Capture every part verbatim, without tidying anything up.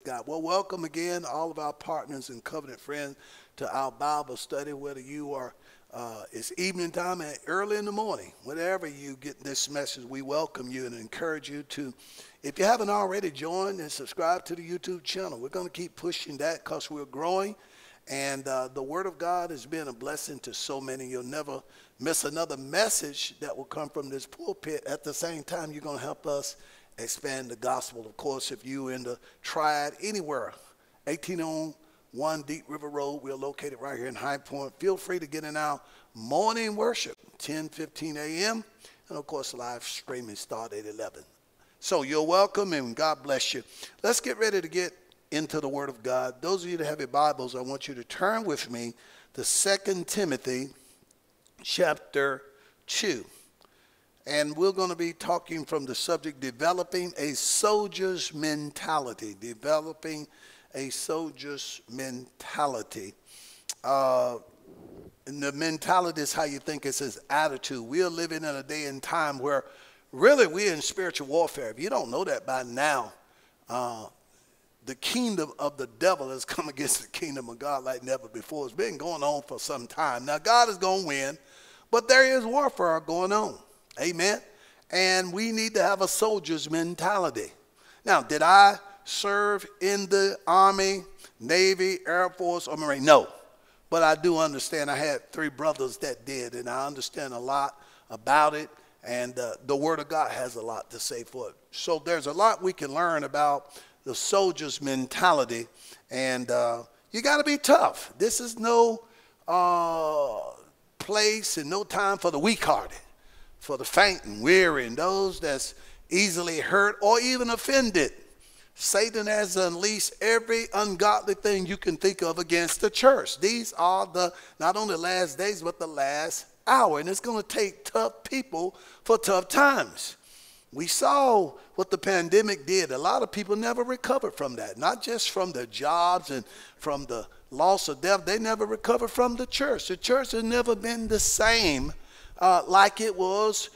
God. Well, welcome again, all of our partners and covenant friends, to our Bible study, whether you are, uh, it's evening time and early in the morning. Whenever you get this message, we welcome you and encourage you to, if you haven't already joined and subscribed to the YouTube channel, we're going to keep pushing that because we're growing. And uh, the Word of God has been a blessing to so many. You'll never miss another message that will come from this pulpit. At the same time, you're going to help us expand the gospel. Of course, if you're in the Triad anywhere, eighteen oh one Deep River Road, we're located right here in High Point. Feel free to get in our morning worship, ten fifteen a m And, of course, live streaming start at eleven. So you're welcome, and God bless you. Let's get ready to get into the Word of God. Those of you that have your Bibles, I want you to turn with me to Second Timothy chapter two. And we're going to be talking from the subject, developing a soldier's mentality. Developing a soldier's mentality. Uh, and the mentality is how you think. It's his attitude. We are living in a day and time where really we're in spiritual warfare. If you don't know that by now, uh, the kingdom of the devil has come against the kingdom of God like never before. It's been going on for some time. Now, God is going to win, but there is warfare going on. Amen. And we need to have a soldier's mentality. Now, did I serve in the Army, Navy, Air Force, or Marine? No. But I do understand. I had three brothers that did, and I understand a lot about it. And uh, the Word of God has a lot to say for it. So there's a lot we can learn about the soldier's mentality. And uh, you got to be tough. This is no uh, place and no time for the weak-hearted, for the faint and weary, and those that's easily hurt or even offended. Satan has unleashed every ungodly thing you can think of against the church. These are the, not only last days, but the last hour. And it's going to take tough people for tough times. We saw what the pandemic did. A lot of people never recovered from that, not just from their jobs and from the loss of death. They never recovered from the church. The church has never been the same Uh, like it was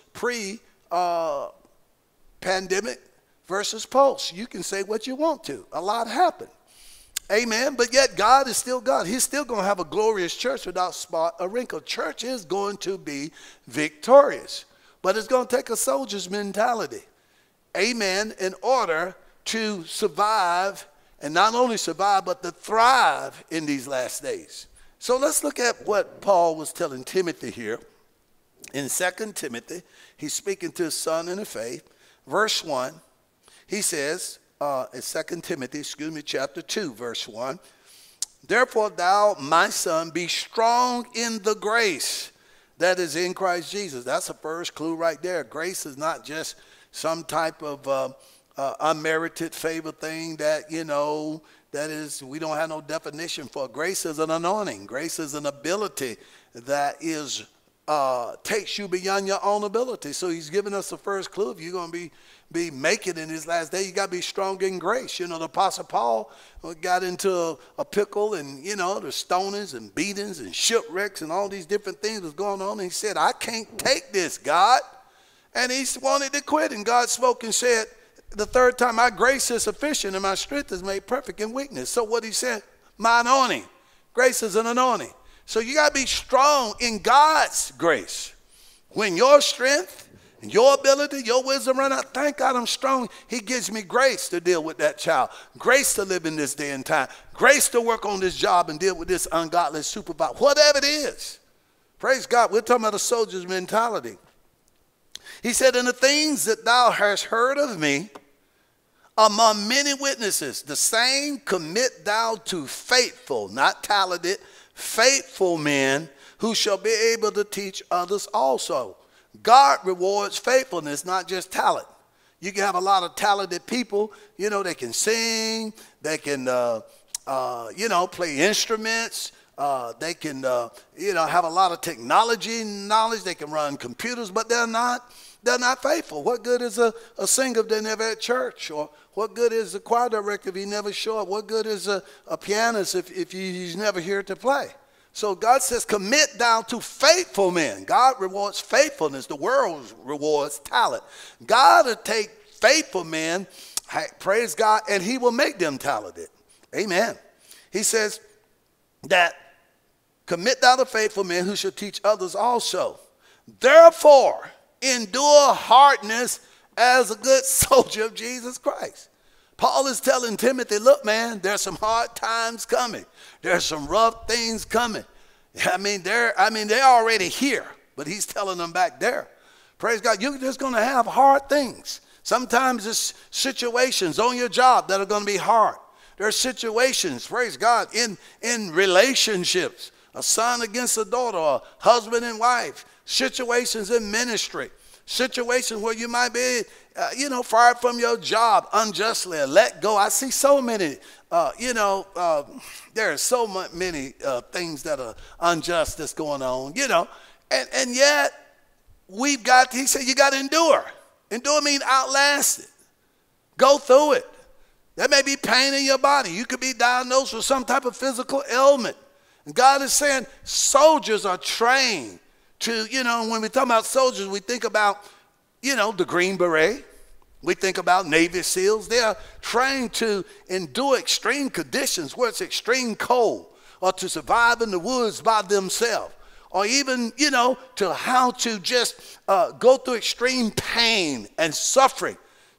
pre-pandemic uh, versus post. You can say what you want to. A lot happened. Amen. But yet God is still God. He's still going to have a glorious church without spot or wrinkle. Church is going to be victorious. But it's going to take a soldier's mentality. Amen. In order to survive, and not only survive, but to thrive in these last days. So let's look at what Paul was telling Timothy here. In Second Timothy, he's speaking to his son in the faith. Verse one, he says, uh, in Second Timothy, excuse me, chapter two, verse one, therefore thou, my son, be strong in the grace that is in Christ Jesus. That's the first clue right there. Grace is not just some type of uh, uh, unmerited favor thing that, you know, that is, we don't have no definition for. Grace is an anointing. Grace is an ability that is Uh, takes you beyond your own ability. So he's giving us the first clue. If you're going to be, be making in his last day, you got to be strong in grace. You know, the Apostle Paul got into a, a pickle, and, you know, the stonings and beatings and shipwrecks and all these different things was going on. And he said, I can't take this, God. And he wanted to quit. And God spoke and said, the third time, my grace is sufficient and my strength is made perfect in weakness. So what he said, my anointing. Grace is an anointing. So you got to be strong in God's grace. When your strength and your ability, your wisdom run out, thank God I'm strong. He gives me grace to deal with that child. Grace to live in this day and time. Grace to work on this job and deal with this ungodly supervisor. Whatever it is. Praise God. We're talking about a soldier's mentality. He said, and the things that thou hast heard of me among many witnesses, the same commit thou to faithful, not talented, faithful men who shall be able to teach others also. God rewards faithfulness, not just talent. You can have a lot of talented people, you know, they can sing, they can, uh, uh, you know, play instruments, uh, they can, uh, you know, have a lot of technology knowledge, they can run computers, but they're not, they're not faithful. What good is a, a singer if they're never at church? Or what good is a choir director if he never show up? What good is a, a pianist if, if he's never here to play? So God says, commit thou to faithful men. God rewards faithfulness. The world rewards talent. God will take faithful men Hey, praise God, and he will make them talented. Amen. He says that commit thou to faithful men who shall teach others also. Therefore, endure hardness as a good soldier of Jesus Christ. Paul is telling Timothy, look, man, there's some hard times coming. There's some rough things coming. I mean, they're, I mean, they're already here, but he's telling them back there. Praise God, you're just going to have hard things. Sometimes it's situations on your job that are going to be hard. There are situations, praise God, in, in relationships, a son against a daughter, a husband and wife, situations in ministry, situations where you might be, uh, you know, fired from your job unjustly or let go. I see so many, uh, you know, uh, there are so many uh, things that are unjust that's going on, you know, and, and yet we've got, he said, you got to endure. Endure means outlast it. Go through it. There may be pain in your body. You could be diagnosed with some type of physical ailment. And God is saying soldiers are trained to, you know, when we talk about soldiers, we think about, you know, the Green Beret. We think about Navy SEALs. They are trained to endure extreme conditions where it's extreme cold, or to survive in the woods by themselves, or even, you know, to how to just uh, go through extreme pain and suffering.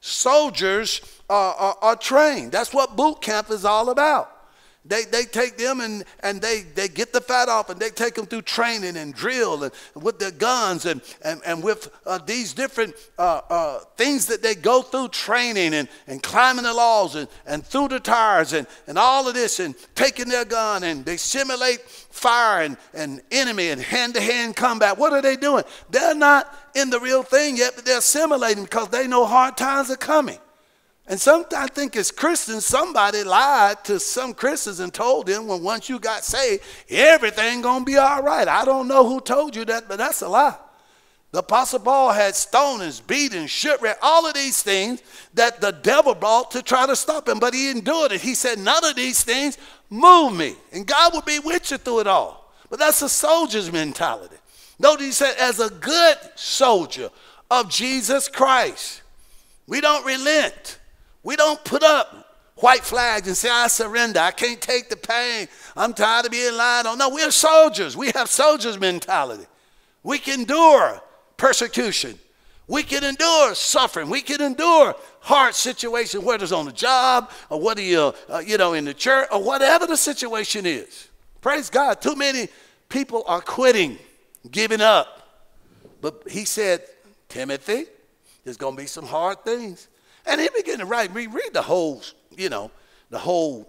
Soldiers are, are, are trained. That's what boot camp is all about. They, they take them and, and they, they get the fat off, and they take them through training and drill and with their guns and, and, and with uh, these different uh, uh, things that they go through training and, and climbing the walls and, and through the tires and, and all of this, and taking their gun, and they simulate fire and, and enemy and hand-to-hand combat. What are they doing? They're not in the real thing yet, but they're simulating because they know hard times are coming. And sometimes I think as Christians, somebody lied to some Christians and told them, when once you got saved, everything gonna be all right. I don't know who told you that, but that's a lie. The Apostle Paul had stonings, beatings, shipwreck, all of these things that the devil brought to try to stop him, but he endured it. He said, none of these things move me, and God will be with you through it all. But that's a soldier's mentality. Notice he said, as a good soldier of Jesus Christ, we don't relent. We don't put up white flags and say, I surrender. I can't take the pain. I'm tired of being lied on. No, we're soldiers. We have soldiers' mentality. We can endure persecution. We can endure suffering. We can endure hard situations, whether it's on the job or whether you're, uh, you know, in the church or whatever the situation is. Praise God. Too many people are quitting, giving up. But he said, Timothy, there's going to be some hard things. And he began to write, read, read the whole, you know, the whole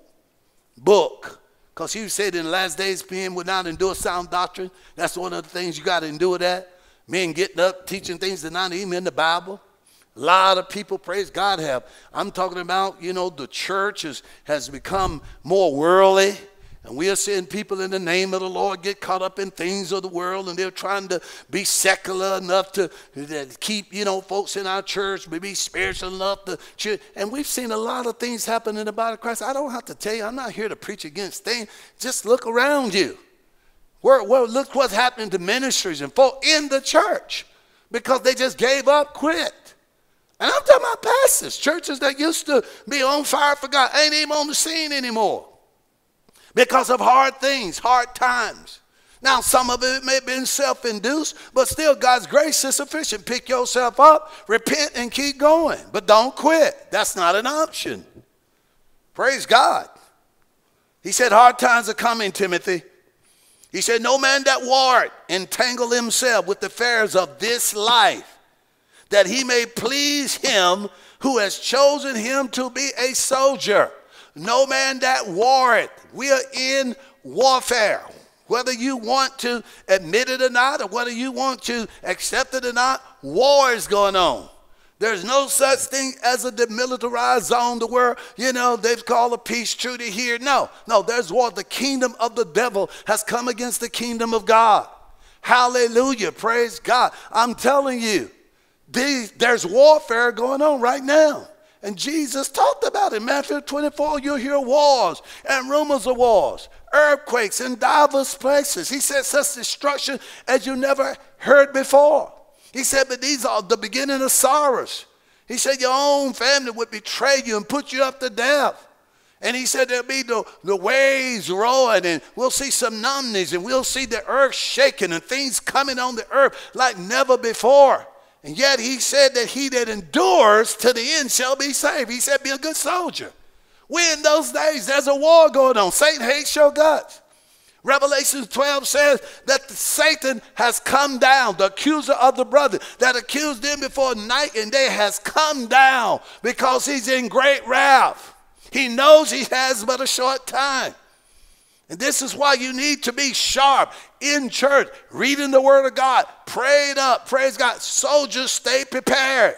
book. Because he said in the last days, men would not endure sound doctrine. That's one of the things you got to endure that. Men getting up, teaching things that not even in the Bible. A lot of people, praise God, have. I'm talking about, you know, the church is, has become more worldly. And we are seeing people in the name of the Lord get caught up in things of the world, and they're trying to be secular enough to, to keep, you know, folks in our church, maybe spiritual enough to, and we've seen a lot of things happen in the body of Christ. I don't have to tell you, I'm not here to preach against things. Just look around you. Where, where, look what's happening to ministries and folk in the church because they just gave up, quit. And I'm talking about pastors, churches that used to be on fire for God, ain't even on the scene anymore. Because of hard things, hard times. Now, some of it may have been self-induced, but still God's grace is sufficient. Pick yourself up, repent, and keep going. But don't quit. That's not an option. Praise God. He said, hard times are coming, Timothy. He said, no man that warreth entangle himself with the affairs of this life, that he may please him who has chosen him to be a soldier. No man that warreth. We are in warfare. Whether you want to admit it or not, or whether you want to accept it or not, war is going on. There's no such thing as a demilitarized zone to where, you know, they've called a peace treaty here. No, no, there's war. The kingdom of the devil has come against the kingdom of God. Hallelujah. Praise God. I'm telling you, these, there's warfare going on right now. And Jesus talked about it. In Matthew twenty-four, you'll hear wars and rumors of wars, earthquakes in diverse places. He said such destruction as you never heard before. He said, but these are the beginning of sorrows. He said your own family would betray you and put you up to death. And he said there'll be the, the waves roaring, and we'll see some numbness, and we'll see the earth shaking and things coming on the earth like never before. And yet he said that he that endures to the end shall be saved. He said be a good soldier. We're in those days. There's a war going on. Satan hates your guts. Revelation twelve says that Satan has come down, the accuser of the brother that accused them before night and day has come down because he's in great wrath. He knows he has but a short time. And this is why you need to be sharp in church, reading the word of God, prayed up, praise God. Soldiers, stay prepared.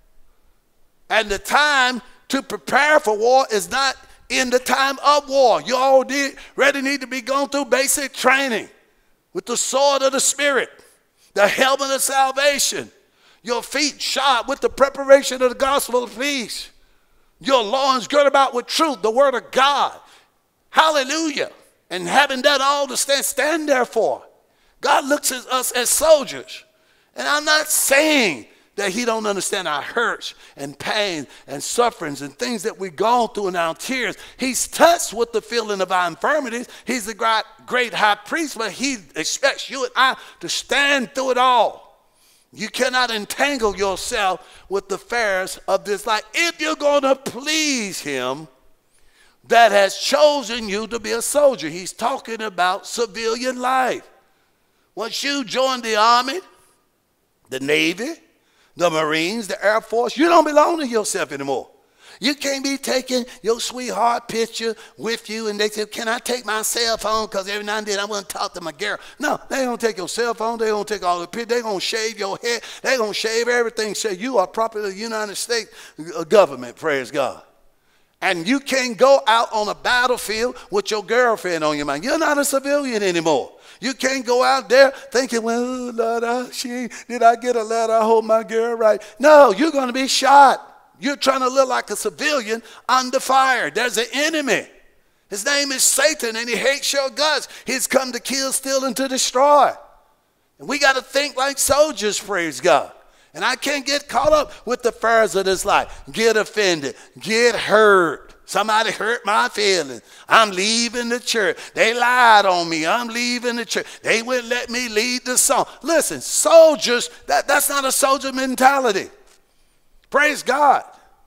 And the time to prepare for war is not in the time of war. You already need to be going through basic training with the sword of the Spirit, the helmet of salvation, your feet shod with the preparation of the gospel of peace, your loins girded about with truth, the word of God. Hallelujah. And having done all to stand, stand therefore. God looks at us as soldiers. And I'm not saying that he don't understand our hurts and pains and sufferings and things that we've gone through in our tears. He's touched with the feeling of our infirmities. He's the great, great high priest, but he expects you and I to stand through it all. You cannot entangle yourself with the affairs of this life if you're going to please him that has chosen you to be a soldier. He's talking about civilian life. Once you join the Army, the Navy, the Marines, the Air Force, you don't belong to yourself anymore. You can't be taking your sweetheart picture with you and they say, can I take my cell phone? Because every now and then I want to talk to my girl. No, they don't take your cell phone. They don't take all the pictures. They're going to shave your head. They're going to shave everything. Say you are property of the United States government, praise God. And you can't go out on a battlefield with your girlfriend on your mind. You're not a civilian anymore. You can't go out there thinking, well, Lord, I, she, did I get a letter? I hold my girl right. No, you're going to be shot. You're trying to live like a civilian under fire. There's an enemy. His name is Satan, and he hates your guts. He's come to kill, steal, and to destroy. And we got to think like soldiers, praise God. And I can't get caught up with the affairs of this life. Get offended. Get hurt. Somebody hurt my feelings. I'm leaving the church. They lied on me. I'm leaving the church. They wouldn't let me lead the song. Listen, soldiers, that, that's not a soldier mentality. Praise God.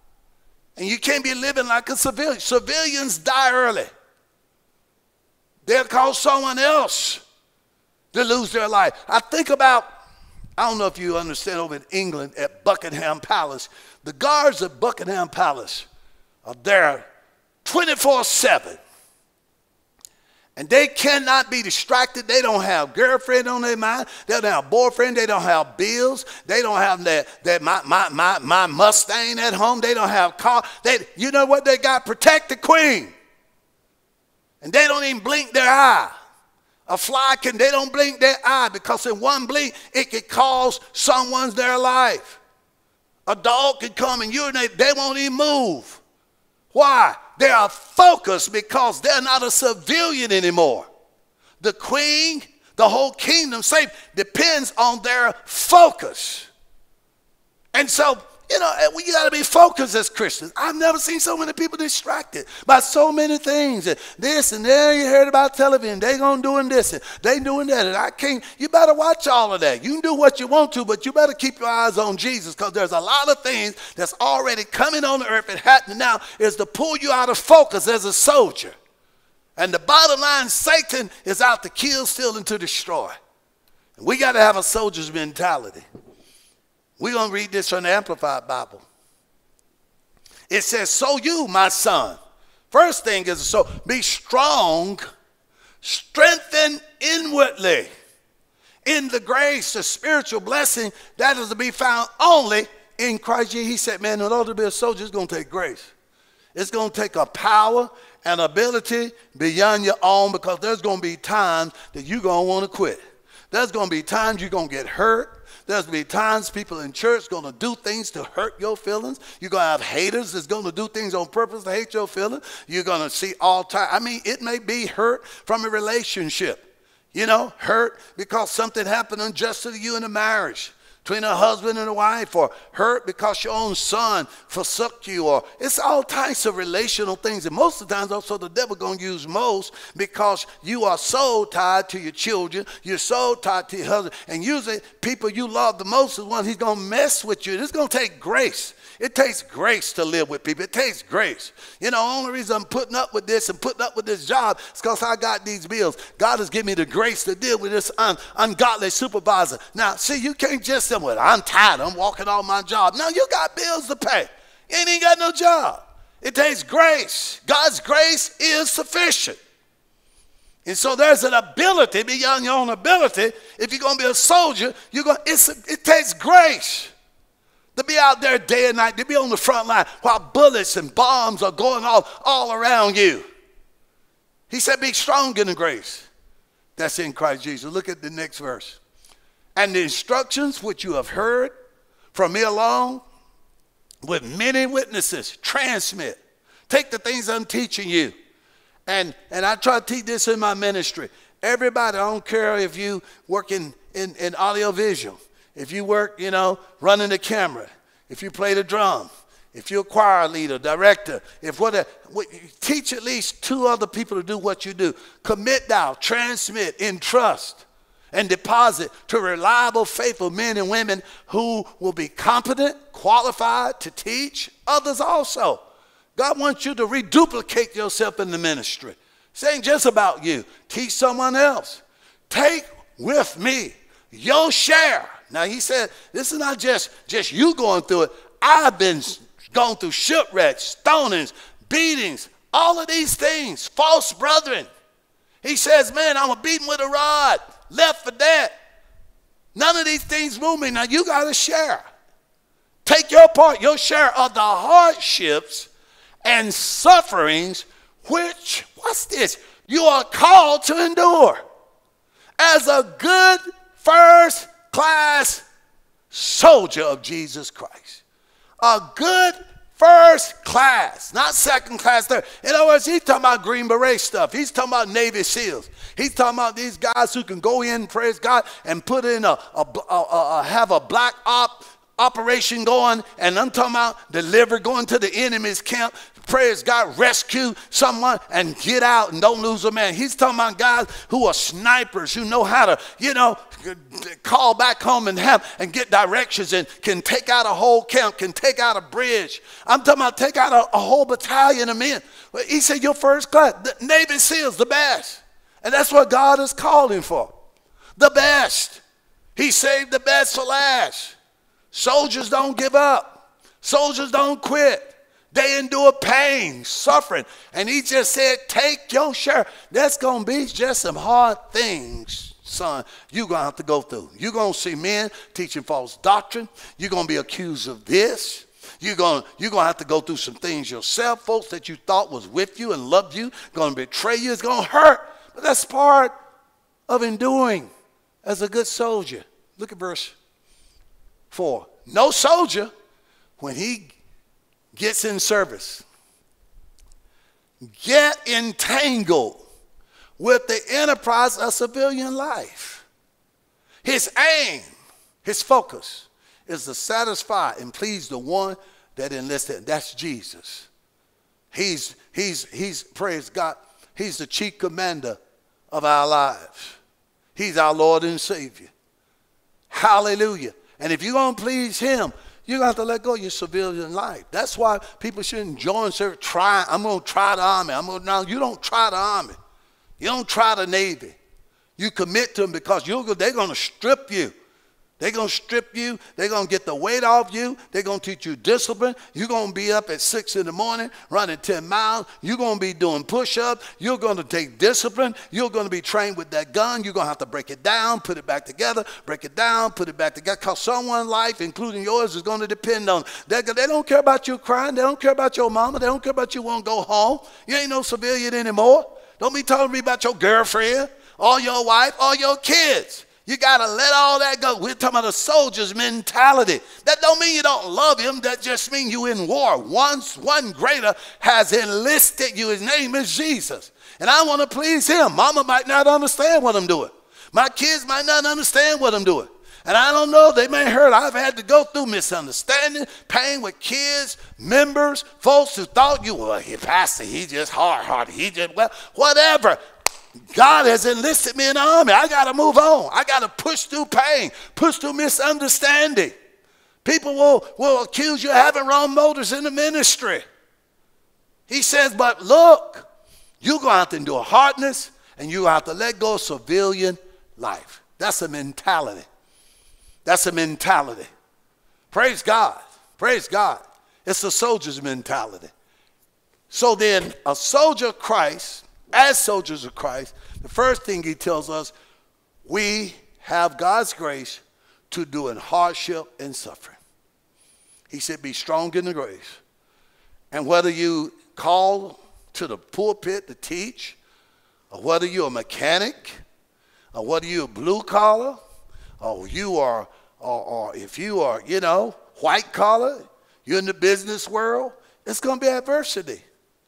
And you can't be living like a civilian. Civilians die early. They'll cause someone else to lose their life. I think about, I don't know if you understand, over in England at Buckingham Palace, the guards at Buckingham Palace are there twenty-four seven. And they cannot be distracted. They don't have girlfriend on their mind. They don't have boyfriend. They don't have bills. They don't have that, that my, my, my, my Mustang at home. They don't have car. They, you know what they got? Protect the queen. And they don't even blink their eye. A fly can, they don't blink their eye because in one blink, it could cost someone's their life. A dog could come and urinate. They won't even move. Why? They are focused because they're not a civilian anymore. The queen, the whole kingdom, say, depends on their focus. And so, you know, we got to be focused as Christians. I've never seen so many people distracted by so many things. And this and there, you heard about television. They gonna doing this and they doing that. And I can't, you better watch all of that. You can do what you want to, but you better keep your eyes on Jesus because there's a lot of things that's already coming on the earth and happening now is to pull you out of focus as a soldier. And the bottom line, Satan is out to kill, steal, and to destroy. And we got to have a soldier's mentality. We're going to read this from the Amplified Bible. It says, so you, my son. First thing is, so be strong, strengthened inwardly in the grace, the spiritual blessing that is to be found only in Christ Jesus. He said, man, in order to be a soldier, it's going to take grace. It's going to take a power and ability beyond your own because there's going to be times that you're going to want to quit. There's going to be times you're going to get hurt. There's going to be times people in church going to do things to hurt your feelings. You're going to have haters that's going to do things on purpose to hate your feelings. You're going to see all time. I mean, it may be hurt from a relationship. You know, hurt because something happened unjust to you in a marriage. between a husband and a wife, or hurt because your own son forsook you, or it's all types of relational things. And most of the times also the devil going to use most because you are so tied to your children, you're so tied to your husband, and usually people you love the most is one he's going to mess with you. It's going to take grace. It takes grace to live with people. It takes grace. You know, the only reason I'm putting up with this and putting up with this job is because I got these bills. God has given me the grace to deal with this un ungodly supervisor. Now, see, you can't just say, well, I'm tired. I'm walking off my job. No, you got bills to pay. You ain't even got no job. It takes grace. God's grace is sufficient. And so there's an ability beyond your own ability. If you're going to be a soldier, you're going. It's a, it takes grace to be out there day and night, to be on the front line while bullets and bombs are going off all around you. He said, be strong in the grace that's in Christ Jesus. Look at the next verse. And the instructions which you have heard from me along with many witnesses, transmit. Take the things I'm teaching you. And, and I try to teach this in my ministry. Everybody, I don't care if you work in, in, in audiovisual, if you work, you know, running the camera, if you play the drum, if you're a choir leader, director, if what, a, what teach at least two other people to do what you do. Commit thou, transmit, entrust, and deposit to reliable, faithful men and women who will be competent, qualified to teach others also. God wants you to reduplicate yourself in the ministry. This ain't just about you. Teach someone else. Take with me your share. Now, he said, this is not just, just you going through it. I've been going through shipwrecks, stonings, beatings, all of these things, false brethren. He says, man, I was beaten with a rod, left for dead. None of these things move me. Now, you got to share. Take your part, your share of the hardships and sufferings which, what's this? You are called to endure as a good first class soldier of Jesus Christ. A good first class, not second class, third. In other words, he's talking about Green Beret stuff. He's talking about Navy SEALs. He's talking about these guys who can go in, praise God, and put in a, a, a, a have a black op operation going, and I'm talking about deliver, going to the enemy's camp, praise God, rescue someone and get out and don't lose a man. He's talking about guys who are snipers, who know how to, you know, call back home and have and get directions and can take out a whole camp, can take out a bridge. I'm talking about take out a, a whole battalion of men. He said, your first class, the Navy SEALs, the best. And that's what God is calling for. The best. He saved the best for last. Soldiers don't give up. Soldiers don't quit. They endure pain, suffering. And he just said, take your share. That's going to be just some hard things, son, you're going to have to go through. You're going to see men teaching false doctrine. You're going to be accused of this. You're going, you're going to have to go through some things yourself. Folks that you thought was with you and loved you, going to betray you. It's going to hurt. But that's part of enduring as a good soldier. Look at verse four. No soldier, when he gets in service, get entangled with the enterprise of civilian life. His aim, his focus is to satisfy and please the one that enlisted. That's Jesus. He's, he's, he's, praise God, he's the chief commander of our lives. He's our Lord and Savior. Hallelujah. And if you're going to please him, you're going to have to let go of your civilian life. That's why people shouldn't join service. Try, I'm going to try the army. I'm going to, now, you don't try the army. You don't try the Navy. You commit to them because you're, they're going to strip you. They're going to strip you. They're going to get the weight off you. They're going to teach you discipline. You're going to be up at six in the morning running ten miles. You're going to be doing push-ups. You're going to take discipline. You're going to be trained with that gun. You're going to have to break it down, put it back together, break it down, put it back together, because someone's life, including yours, is going to depend on it. They don't care about you crying. They don't care about your mama. They don't care about you won't go home. You ain't no civilian anymore. Don't be talking to me about your girlfriend or your wife or your kids. You got to let all that go. We're talking about a soldier's mentality. That don't mean you don't love him. That just means you in war. Once one greater has enlisted you. His name is Jesus. And I want to please him. Mama might not understand what I'm doing. My kids might not understand what I'm doing. And I don't know, they may hurt. I've had to go through misunderstanding, pain with kids, members, folks who thought you were, well, pastor, he just hard-hearted. He just, well, whatever. God has enlisted me in the army. I got to move on. I got to push through pain, push through misunderstanding. People will, will accuse you of having wrong motives in the ministry. He says, but look, you're going to have to endure hardness, and you have to let go of civilian life. That's a mentality. That's a mentality. Praise God. Praise God. It's a soldier's mentality. So then, a soldier of Christ, as soldiers of Christ, the first thing he tells us, we have God's grace to do in hardship and suffering. He said, be strong in the grace. And whether you call to the pulpit to teach, or whether you're a mechanic, or whether you're a blue collar, or you are, or, or if you are, you know, white collar, you're in the business world, it's going to be adversity.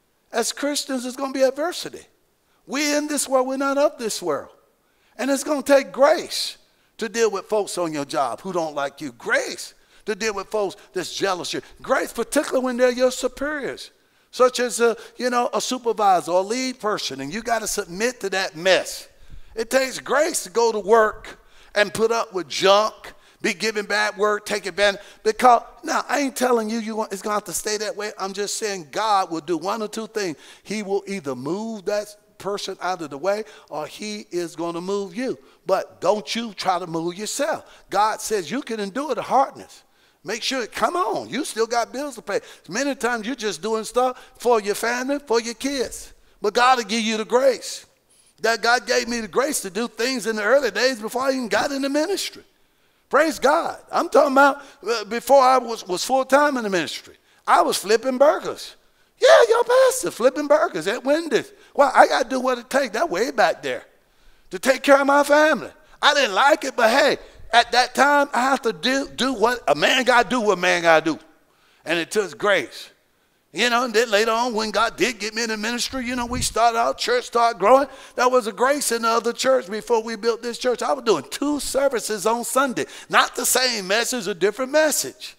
As Christians, it's going to be adversity. We're in this world, we're not of this world. And it's going to take grace to deal with folks on your job who don't like you. Grace to deal with folks that's jealous of you. Grace, particularly when they're your superiors, such as a, you know, a supervisor or a lead person, and you got to submit to that mess. It takes grace to go to work and put up with junk, be given bad word, take advantage. Because, now, I ain't telling you, you want, it's going to have to stay that way. I'm just saying God will do one or two things. He will either move that person out of the way, or he is going to move you. But don't you try to move yourself. God says you can endure the hardness. Make sure, come on, you still got bills to pay. Many times you're just doing stuff for your family, for your kids. But God will give you the grace. That God gave me the grace to do things in the early days before I even got in the ministry. Praise God. I'm talking about uh, before I was, was full-time in the ministry. I was flipping burgers. Yeah, your pastor, flipping burgers at Wendy's. Well, I got to do what it takes. That way back there to take care of my family. I didn't like it, but hey, at that time, I have to do, do what a man got to do what a man got to do. And it took grace. You know, and then later on, when God did get me in the ministry, you know, we started out, church started growing. There was a grace in the other church before we built this church. I was doing two services on Sunday. Not the same message, a different message.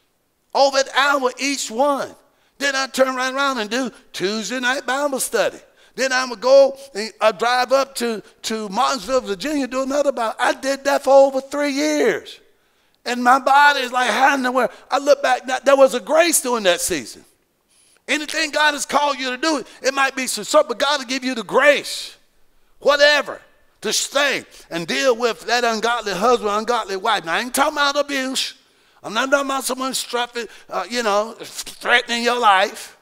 Over an hour each one. Then I turn right around and do Tuesday night Bible study. Then I would go and I drive up to, to Martinsville, Virginia, do another Bible. I did that for over three years. And my body is like, how in the world? I look back, now, there was a grace during that season. Anything God has called you to do, it might be some sort, but God will give you the grace, whatever, to stay and deal with that ungodly husband, ungodly wife. Now, I ain't talking about abuse. I'm not talking about someone strapping, uh, you know, threatening your life.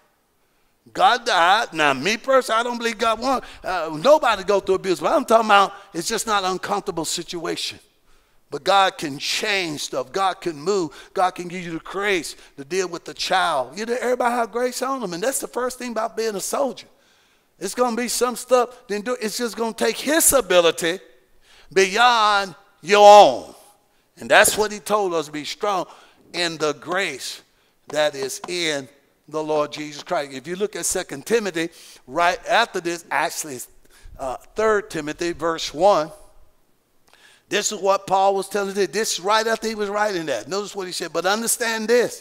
God died. Now, me personally, I don't believe God wants uh, nobody to go through abuse, but I'm talking about it's just not an uncomfortable situation. But God can change stuff. God can move. God can give you the grace to deal with the child. You know, everybody have grace on them. And that's the first thing about being a soldier. It's going to be some stuff. Then do, it's just going to take his ability beyond your own. And that's what he told us, be strong in the grace that is in the Lord Jesus Christ. If you look at Second Timothy, right after this, actually it's uh, Third Timothy, verse one. This is what Paul was telling us. This is right after he was writing that. Notice what he said. But understand this,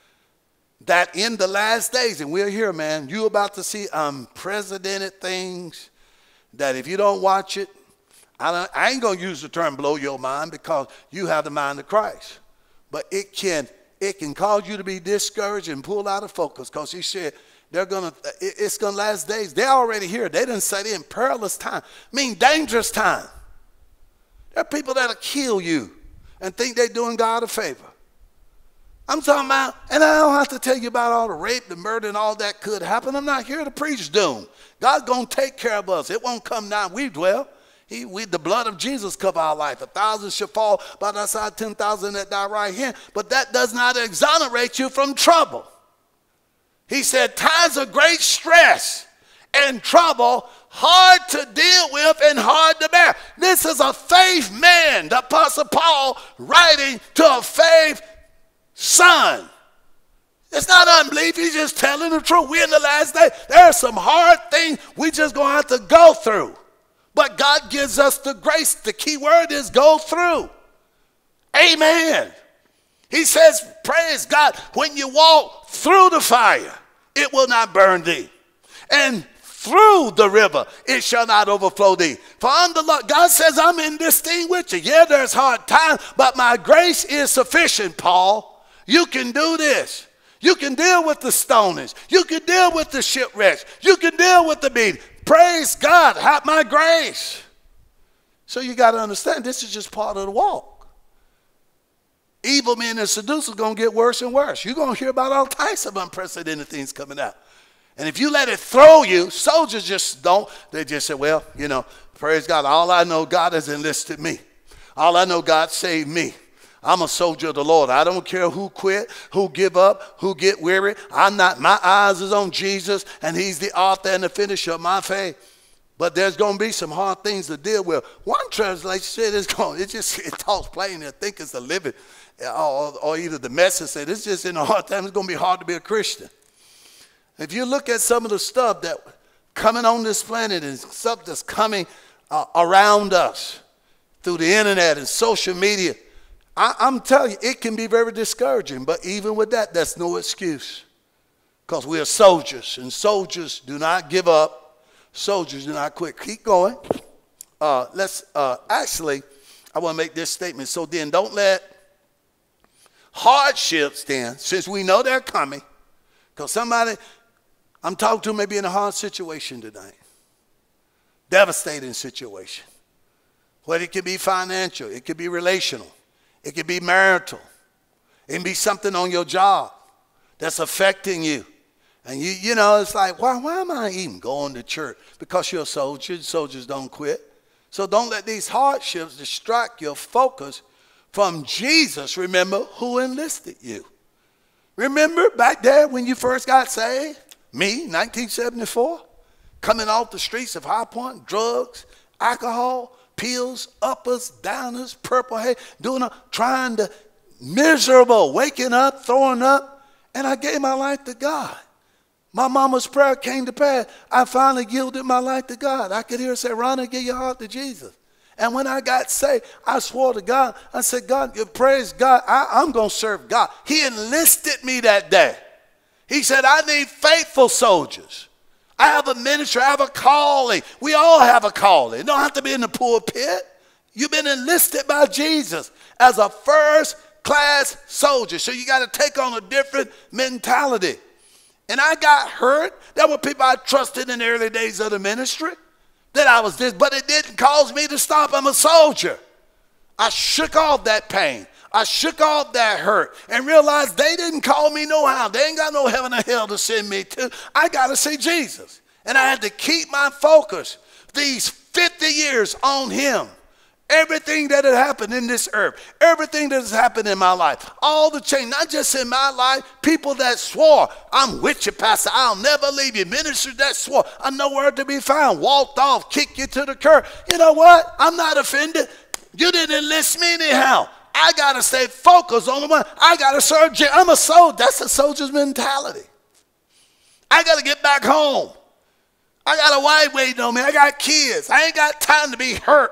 that in the last days, and we're here, man, you're about to see unprecedented things that if you don't watch it, I, don't, I ain't going to use the term blow your mind because you have the mind of Christ. But it can, it can cause you to be discouraged and pull out of focus because he said they're gonna, it, it's going to last days. They're already here. They didn't say they're in perilous time. I mean dangerous time. There are people that'll kill you and think they're doing God a favor. I'm talking about, and I don't have to tell you about all the rape, the murder, and all that could happen. I'm not here to preach doom. God's going to take care of us. It won't come down. We dwell. He, we, the blood of Jesus cover our life. A thousand shall fall by thy side, ten thousand at thy right hand. But that does not exonerate you from trouble. He said times of great stress and trouble, hard to deal with and hard to bear. This is a faith man, the Apostle Paul writing to a faith son. It's not unbelief, he's just telling the truth. We're in the last day. There are some hard things we just going to have to go through. But God gives us the grace. The key word is go through. Amen. He says, praise God, when you walk through the fire, it will not burn thee. And through the river, it shall not overflow thee. For under Lord, God says, I'm in this thing with you. Yeah, there's hard times, but my grace is sufficient, Paul. You can do this. You can deal with the stonings. You can deal with the shipwrecks. You can deal with the beating. Praise God, have my grace. So you got to understand, this is just part of the walk. Evil men and seducers are going to get worse and worse. You're going to hear about all types of unprecedented things coming out. And if you let it throw you, soldiers just don't. They just say, well, you know, praise God. All I know, God has enlisted me. All I know, God saved me. I'm a soldier of the Lord. I don't care who quit, who give up, who get weary. I'm not, my eyes is on Jesus, and he's the author and the finisher of my faith. But there's going to be some hard things to deal with. One translation said it's going, it just, it talks plain. I think it's the living, or, or either the message said it's just in a hard time. It's going to be hard to be a Christian. If you look at some of the stuff that coming on this planet and stuff that's coming uh, around us through the internet and social media, I, I'm telling you, it can be very discouraging. But even with that, that's no excuse. Because we are soldiers, and soldiers do not give up. Soldiers do not quit. Keep going. Uh, let's uh, actually, I want to make this statement. So then, don't let hardships then, since we know they're coming, because somebody I'm talking to maybe in a hard situation tonight, devastating situation. Well, it could be financial, it could be relational, it could be marital, it can be something on your job that's affecting you. And you, you know, it's like, why, why am I even going to church? Because you're a soldier. Soldiers don't quit. So don't let these hardships distract your focus from Jesus, remember, who enlisted you. Remember back there when you first got saved? Me, nineteen seventy-four, coming off the streets of High Point, drugs, alcohol, pills, uppers, downers, purple haze, doing a, trying to, miserable, waking up, throwing up, and I gave my life to God. My mama's prayer came to pass. I finally yielded my life to God. I could hear her say, Ronald, give your heart to Jesus. And when I got saved, I swore to God, I said, God, praise God, I, I'm going to serve God. He enlisted me that day. He said, I need faithful soldiers. I have a ministry, I have a calling. We all have a calling. You don't have to be in the pulpit. You've been enlisted by Jesus as a first-class soldier. So you got to take on a different mentality. And I got hurt. There were people I trusted in the early days of the ministry that I was this, but it didn't cause me to stop. I'm a soldier. I shook off that pain. I shook off that hurt and realized they didn't call me no how. They ain't got no heaven or hell to send me to. I got to see Jesus. And I had to keep my focus these fifty years on him. Everything that had happened in this earth, everything that has happened in my life, all the change, not just in my life, people that swore, I'm with you, Pastor, I'll never leave you. Ministers that swore, I'm nowhere to be found, walked off, kicked you to the curb. You know what? I'm not offended. You didn't enlist me anyhow. I got to stay focused on the one. I got to serve. I'm a soldier. That's a soldier's mentality. I got to get back home. I got a wife waiting on me. I got kids. I ain't got time to be hurt.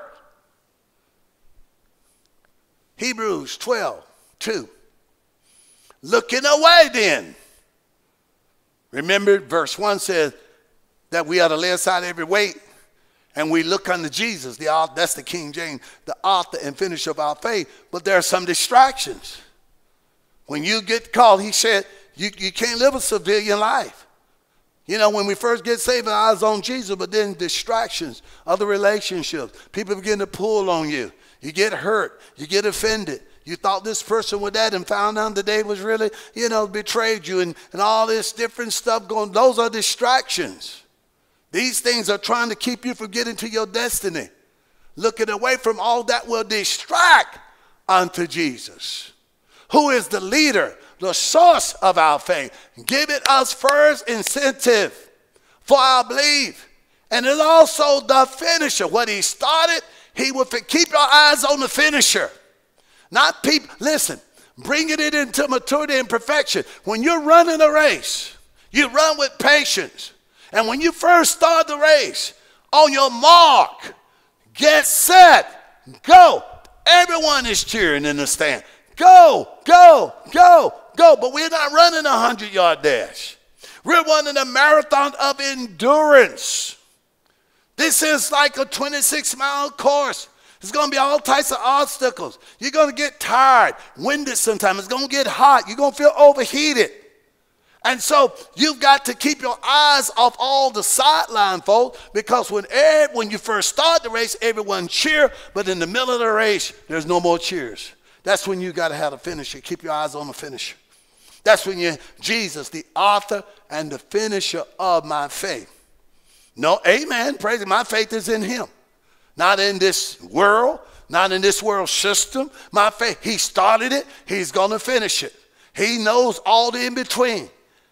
Hebrews twelve, two. Looking away then. Remember, verse one says that we ought to lay aside every weight and we look unto Jesus. The author, that's the King James, the author and finisher of our faith. But there are some distractions. When you get called, he said, you, you can't live a civilian life. You know, when we first get saved, our eyes on Jesus, but then distractions, other relationships. People begin to pull on you. You get hurt. You get offended. You thought this person was that and found out that they was really, you know, betrayed you and, and all this different stuff going. Those are distractions. These things are trying to keep you from getting to your destiny. Looking away from all that will distract unto Jesus, who is the leader, the source of our faith. Give it us first incentive for our belief. And it's also the finisher. What he started, he will keep your eyes on the finisher. Not people, listen, bringing it into maturity and perfection. When you're running a race, you run with patience. And when you first start the race, on your mark, get set, go. Everyone is cheering in the stand. Go, go, go, go. But we're not running a hundred-yard dash. We're running a marathon of endurance. This is like a twenty-six mile course. There's going to be all types of obstacles. You're going to get tired, winded sometimes. It's going to get hot. You're going to feel overheated. And so you've got to keep your eyes off all the sideline, folks, because when, when you first start the race, everyone cheer, but in the middle of the race, there's no more cheers. That's when you got to have a finisher. Keep your eyes on the finisher. That's when you, Jesus, the author and the finisher of my faith. No, amen, praise him. My faith is in him. Not in this world, not in this world system. My faith, he started it, he's going to finish it. He knows all the in-between.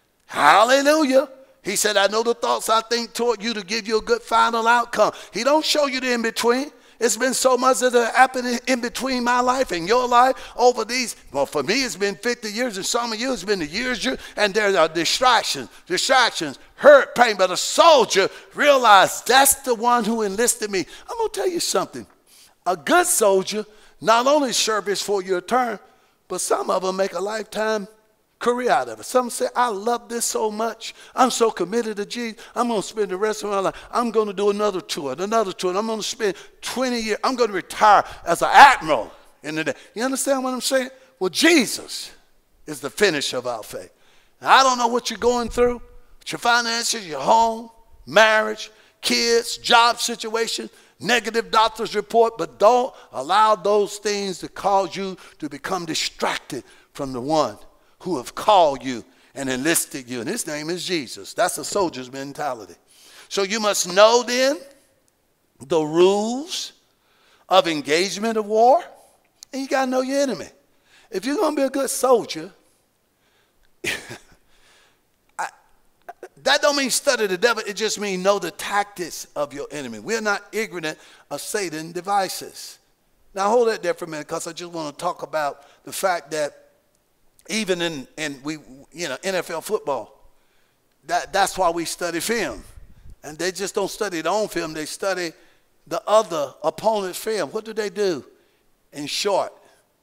Hallelujah. He said, I know the thoughts I think toward you to give you a good final outcome. He don't show you the in-between. It's been so much that has happened in between my life and your life over these. Well, for me, it's been fifty years, and some of you, it's been the years, and there are distractions, distractions, hurt, pain. But a soldier realized that's the one who enlisted me. I'm going to tell you something. A good soldier not only serves his four-year term, but some of them make a lifetime career out of it. Some say, I love this so much. I'm so committed to Jesus. I'm going to spend the rest of my life. I'm going to do another tour, another tour. And I'm going to spend twenty years. I'm going to retire as an admiral in the day. You understand what I'm saying? Well, Jesus is the finish of our faith. Now, I don't know what you're going through, your finances, your home, marriage, kids, job situation, negative doctor's report, but don't allow those things to cause you to become distracted from the one who have called you and enlisted you. And his name is Jesus. That's a soldier's mentality. So you must know then the rules of engagement of war, and you got to know your enemy. If you're going to be a good soldier, I, that don't mean study the devil. It just means know the tactics of your enemy. We're not ignorant of Satan's devices. Now hold that there for a minute, because I just want to talk about the fact that even in, in we, you know, N F L football, that, that's why we study film. And they just don't study their own film. They study the other opponent's film. What do they do in short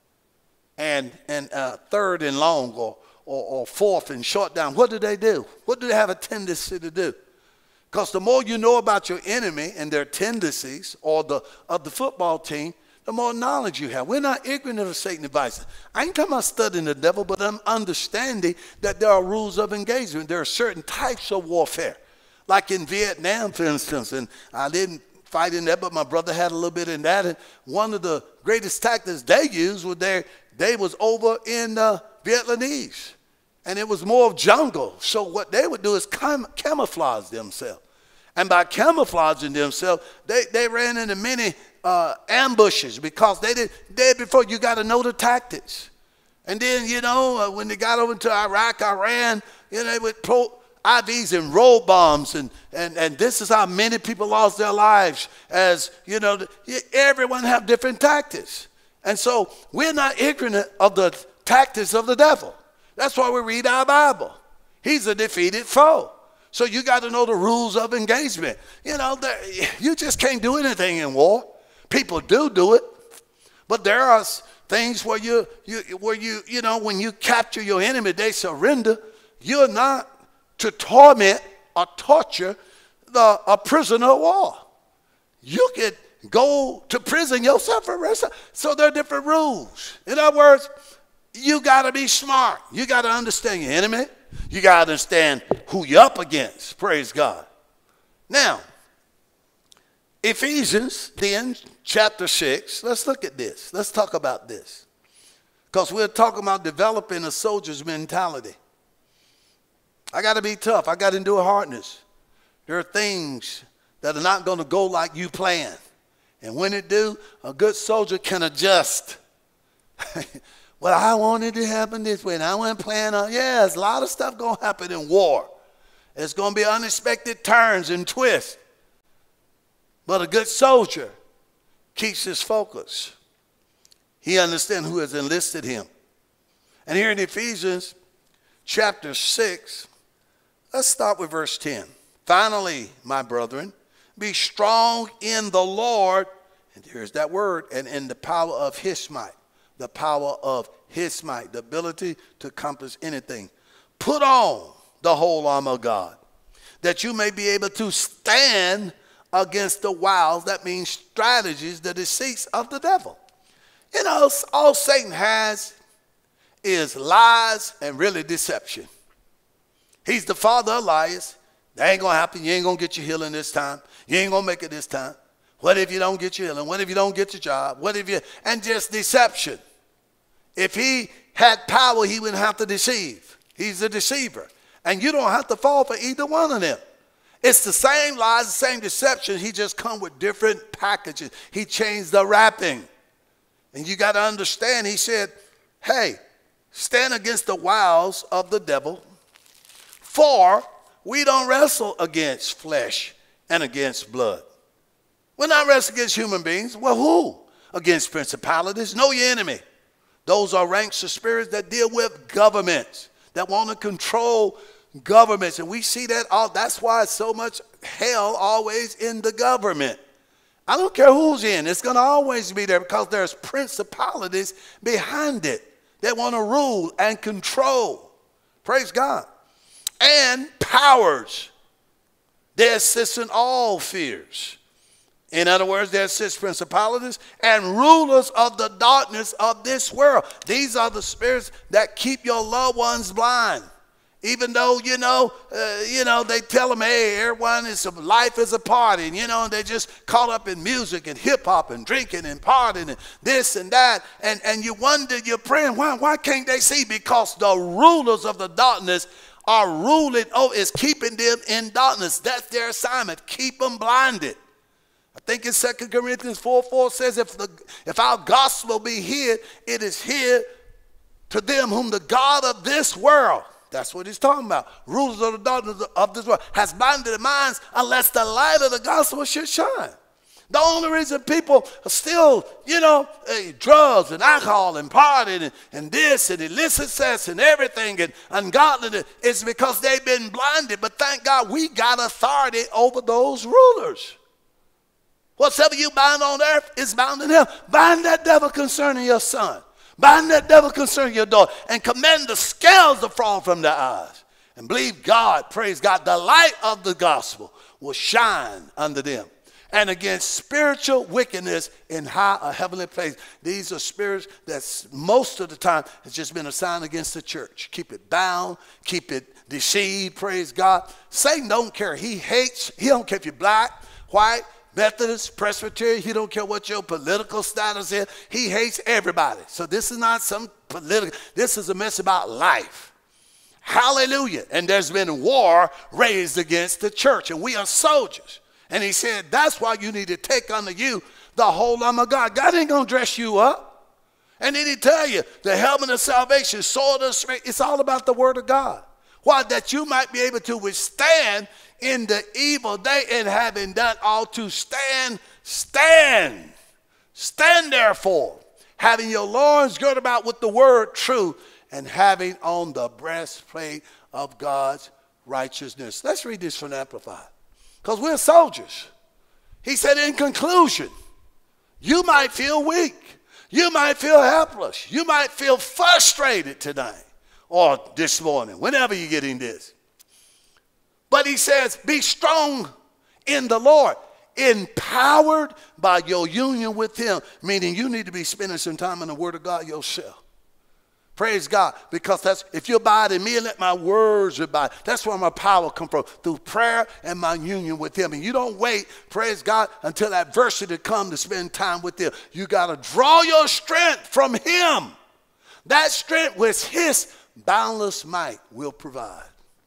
and, and uh, third and long, or, or, or fourth and short down? What do they do? What do they have a tendency to do? Because the more you know about your enemy and their tendencies, or the, of the football team, the more knowledge you have. We're not ignorant of Satan's devices. I ain't talking about studying the devil, but I'm understanding that there are rules of engagement. There are certain types of warfare. Like in Vietnam, for instance, and I didn't fight in that, but my brother had a little bit in that. And one of the greatest tactics they used was their, they was over in uh, Vietnamese. And it was more of jungle. So what they would do is cam camouflage themselves. And by camouflaging themselves, they, they ran into many uh, ambushes, because they did, they, before you got to know the tactics. And then, you know, uh, when they got over to Iraq, Iran, you know, they would pro I Vs and road bombs. And, and, and this is how many people lost their lives. As, you know, everyone have different tactics. And so we're not ignorant of the tactics of the devil. That's why we read our Bible. He's a defeated foe. So you got to know the rules of engagement. You know, you just can't do anything in war. People do do it, but there are things where you, you, where you, you know, when you capture your enemy, they surrender. You're not to torment or torture the, a prisoner of war. You could go to prison yourself for rest. So there are different rules. In other words, you got to be smart. You got to understand your enemy. You got to understand who you're up against. Praise God. Now, Ephesians, then, chapter six. Let's look at this. Let's talk about this. Because we're talking about developing a soldier's mentality. I got to be tough. I got to endure hardness. There are things that are not going to go like you plan. And when it do, a good soldier can adjust. Well, I wanted to happen this way, and I wasn't planning on. Yeah, there's a lot of stuff going to happen in war. It's going to be unexpected turns and twists. But a good soldier keeps his focus. He understands who has enlisted him. And here in Ephesians chapter six, let's start with verse ten. Finally, my brethren, be strong in the Lord And here's that word, and in the power of his might, the power of his might, the ability to accomplish anything. Put on the whole armor of God, that you may be able to stand against the wiles, that means strategies, the deceits of the devil. You know, all Satan has is lies and really deception. He's the father of liars. That ain't going to happen. You ain't going to get your healing this time. You ain't going to make it this time. What if you don't get your healing? What if you don't get your job? What if you, and just deception. If he had power, he wouldn't have to deceive. He's a deceiver. And you don't have to fall for either one of them. It's the same lies, the same deception. He just come with different packages. He changed the wrapping. And you got to understand, he said, hey, stand against the wiles of the devil, for we don't wrestle against flesh and against blood. We're not wrestling against human beings. Well, who? Against principalities. Know your enemy. Those are ranks of spirits that deal with governments, that want to control governments. And we see that all. That's why it's so much hell always in the government. I don't care who's in. It's going to always be there because there's principalities behind it that want to rule and control. Praise God. And powers. They assist in all fears. In other words, they assist principalities and rulers of the darkness of this world. These are the spirits that keep your loved ones blind. Even though, you know, uh, you know, they tell them, hey, everyone is, life is a party. And, you know, and they're just caught up in music and hip hop and drinking and partying and this and that. And, and you wonder, you're praying, why, why can't they see? Because the rulers of the darkness are ruling, oh, is keeping them in darkness. That's their assignment. Keep them blinded. I think in Second Corinthians four four says, if, the, if our gospel be hid, it is hid to them whom the God of this world, that's what he's talking about, rulers of the darkness of this world, has blinded their minds, unless the light of the gospel should shine. The only reason people are still, you know, uh, drugs and alcohol and partying and, and this and illicit sex and everything and ungodliness is because they've been blinded. But thank God we got authority over those rulers. Whatsoever you bind on earth is bound in heaven. Bind that devil concerning your son. Bind that devil concerning your daughter. And command the scales to fall from their eyes. And believe God, praise God, the light of the gospel will shine under them. And against spiritual wickedness in high or heavenly place. These are spirits that most of the time has just been assigned against the church. Keep it bound. Keep it deceived. Praise God. Satan don't care. He hates. He don't care if you're black, white, Methodist, Presbyterian. He don't care what your political status is. He hates everybody. So this is not some political. This is a mess about life. Hallelujah. And there's been war raised against the church. And we are soldiers. And he said, that's why you need to take unto you the whole armor of God. God ain't going to dress you up. And then he tell you, the helmet of salvation, sword of strength, it's all about the word of God. Why? That you might be able to withstand in the evil day, and having done all to stand, stand. Stand therefore, having your loins girded about with the word true, and having on the breastplate of God's righteousness. Let's read this from the Amplified. Because we're soldiers. He said, in conclusion, you might feel weak. You might feel helpless. You might feel frustrated tonight or this morning, whenever you're getting this. But he says, be strong in the Lord, empowered by your union with him, meaning you need to be spending some time in the word of God yourself. Praise God, because that's, if you abide in me and let my words abide, that's where my power comes from, through prayer and my union with him. And you don't wait, praise God, until adversity comes to spend time with him. You got to draw your strength from him. That strength with his boundless might will provide.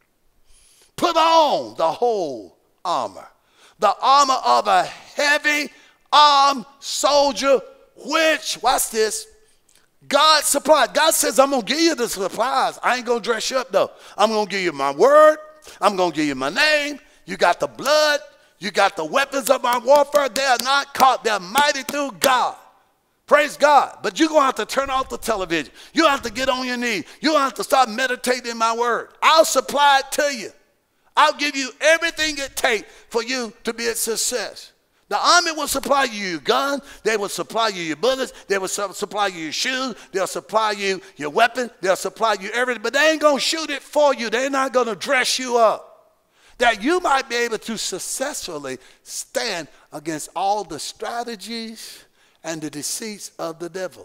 Put on the whole armor, the armor of a heavy armed soldier, which, watch this, God supplied. God says, I'm going to give you the supplies. I ain't going to dress you up, though. I'm going to give you my word. I'm going to give you my name. You got the blood. You got the weapons of my warfare. They are not caught. They're mighty through God. Praise God. But you're going to have to turn off the television. You have to get on your knees. You have to start meditating in my word. I'll supply it to you. I'll give you everything it takes for you to be a success. The army will supply you your gun. They will supply you your bullets. They will su supply you your shoes. They'll supply you your weapon. They'll supply you everything. But they ain't going to shoot it for you. They're not going to dress you up. That you might be able to successfully stand against all the strategies and the deceits of the devil.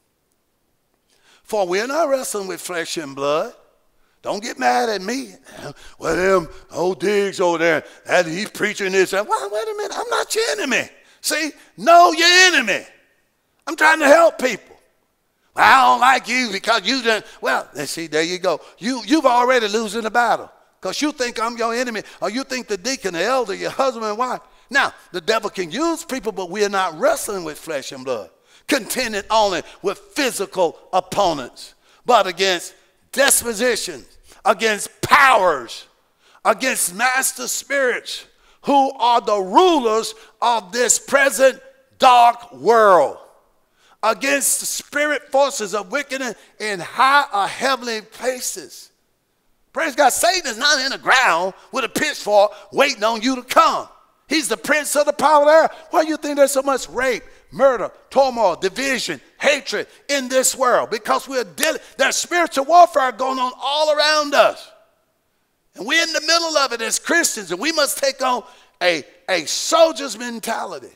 For we're not wrestling with flesh and blood. Don't get mad at me. Well, them old Diggs over there, and he's preaching this. Well, wait a minute, I'm not your enemy. See, know your enemy. I'm trying to help people. Well, I don't like you because you done. Well, let's see, there you go. You, you've already losing the battle because you think I'm your enemy, or you think the deacon, the elder, your husband and wife. Now, the devil can use people, but we are not wrestling with flesh and blood, contending only with physical opponents, but against dispositions, against powers, against master spirits who are the rulers of this present dark world, against the spirit forces of wickedness in high or heavenly places. Praise God. Satan is not in the ground with a pitchfork waiting on you to come. He's the prince of the power of the air. Why do you think there's so much rape, murder, turmoil, division, hatred in this world? Because we're dealing, there's spiritual warfare going on all around us. And we're in the middle of it as Christians, and we must take on a, a soldier's mentality.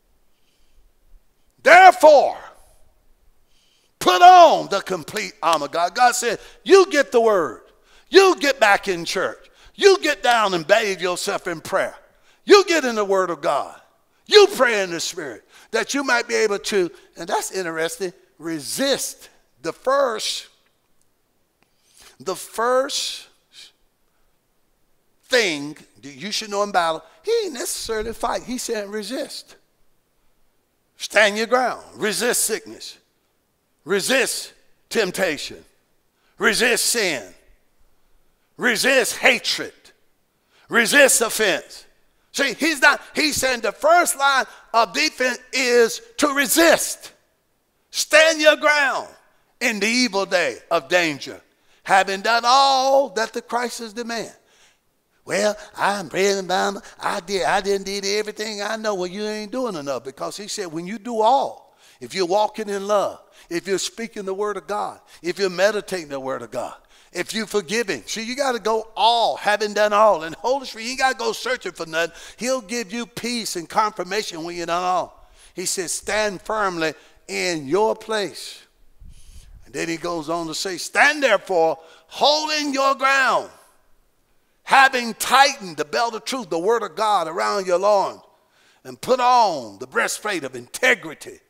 Therefore, put on the complete armor of God. God said, you get the word. You get back in church. You get down and bathe yourself in prayer. You get in the word of God. You pray in the spirit that you might be able to, and that's interesting, resist the first, the first thing that you should know in battle. He ain't necessarily fight. He said resist. Stand your ground. Resist sickness. Resist temptation. Resist sin. Resist hatred. Resist offense. See, he's not, he's saying the first line of defense is to resist. Stand your ground in the evil day of danger, having done all that the crisis demands. Well, I'm praying about, I did, I didn't did everything I know. Well, you ain't doing enough, because he said when you do all, if you're walking in love, if you're speaking the word of God, if you're meditating the word of God, if you're forgiving, see, you got to go all, having done all. And Holy Spirit, you ain't got to go searching for nothing. He'll give you peace and confirmation when you're done all. He says, stand firmly in your place. And then he goes on to say, stand therefore, holding your ground, having tightened the belt of truth, the word of God, around your loins, and put on the breastplate of integrity.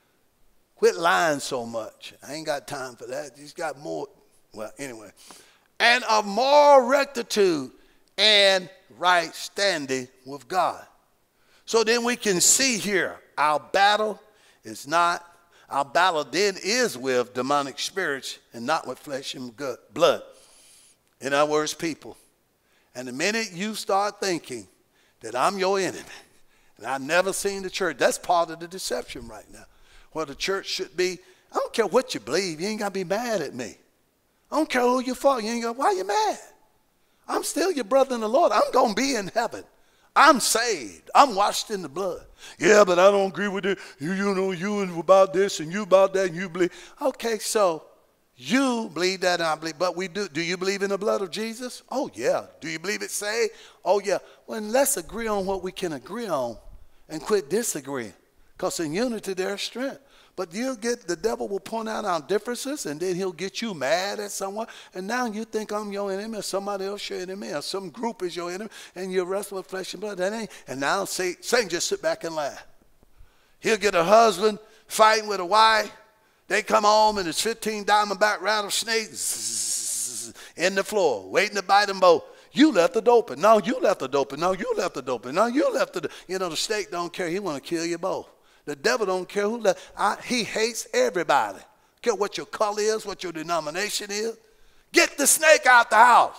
Quit lying so much. I ain't got time for that. He's got more. Well, anyway, and of moral rectitude and right standing with God. So then we can see here, our battle is not, our battle then is with demonic spirits and not with flesh and blood. In other words, people. And the minute you start thinking that I'm your enemy, and I've never seen the church, that's part of the deception right now. Where the church should be, I don't care what you believe, you ain't got to be mad at me. I don't care who you for. You ain't going, why are you mad? I'm still your brother in the Lord. I'm going to be in heaven. I'm saved. I'm washed in the blood. Yeah, but I don't agree with it. You, you know, you about this and you about that and you believe. Okay, so you believe that and I believe. But we do. Do you believe in the blood of Jesus? Oh, yeah. Do you believe it saved? Oh, yeah. Well, let's agree on what we can agree on and quit disagreeing. Because in unity there's strength. But you'll get, the devil will point out our differences, and then he'll get you mad at someone. And now you think I'm your enemy, or somebody else your enemy, or some group is your enemy, and you're wrestling with flesh and blood. That ain't. And now say, Satan just sit back and laugh. He'll get a husband fighting with a wife. They come home, and it's fifteen diamondback rattlesnakes in the floor, waiting to bite them both. You left the door open. No, you left the door open. No, you left the door open. No, you left the. You know, the snake don't care. He want to kill you both. The devil don't care who left. I, he hates everybody. Don't care what your color is, what your denomination is. Get the snake out the house.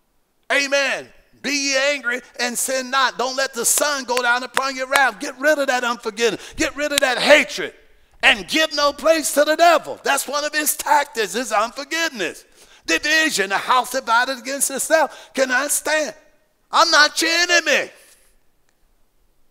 Amen. Be ye angry and sin not. Don't let the sun go down upon your wrath. Get rid of that unforgiveness. Get rid of that hatred. And give no place to the devil. That's one of his tactics, is unforgiveness. Division, a house divided against itself cannot stand. I'm not your enemy.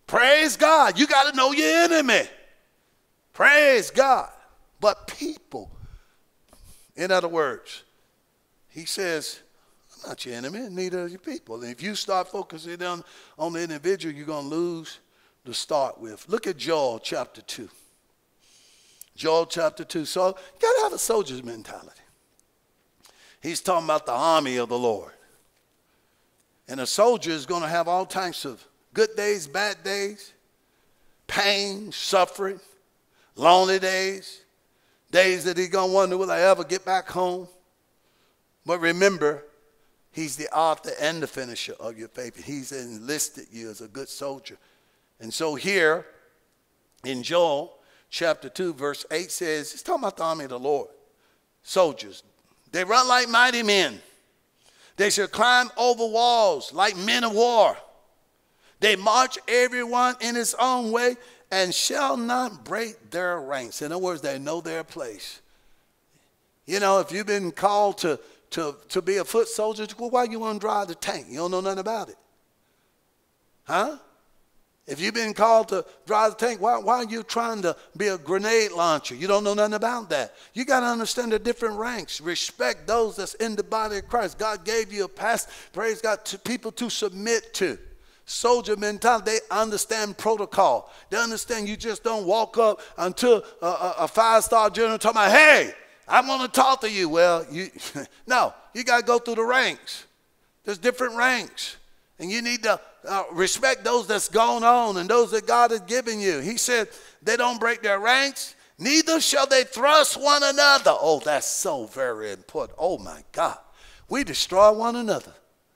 Praise God. You got to know your enemy. Praise God. But people, in other words, he says, I'm not your enemy, neither are your people. And if you start focusing on, on the individual, you're going to lose to start with. Look at Joel chapter two. Joel chapter two. So you got to have a soldier's mentality. He's talking about the army of the Lord. And a soldier is going to have all types of good days, bad days, pain, suffering, lonely days, days that he's going to wonder, will I ever get back home? But remember, he's the author and the finisher of your faith. He's enlisted you as a good soldier. And so here in Joel chapter two, verse eight says, it's talking about the army of the Lord. Soldiers, they run like mighty men. They shall climb over walls like men of war. They march everyone in his own way and shall not break their ranks. In other words, they know their place. You know, if you've been called to, to, to be a foot soldier, well, why you want to drive the tank? You don't know nothing about it. Huh? If you've been called to drive the tank, why, why are you trying to be a grenade launcher? You don't know nothing about that. You got to understand the different ranks. Respect those that's in the body of Christ. God gave you a past, praise God, to people to submit to. Soldier mentality, they understand protocol. They understand you just don't walk up until a, a, a five-star general talking about, hey, I want to talk to you. Well, you no, you got to go through the ranks. There's different ranks. And you need to uh, respect those that's going on and those that God has given you. He said they don't break their ranks, neither shall they thrust one another. Oh, that's so very important. Oh, my God. We destroy one another.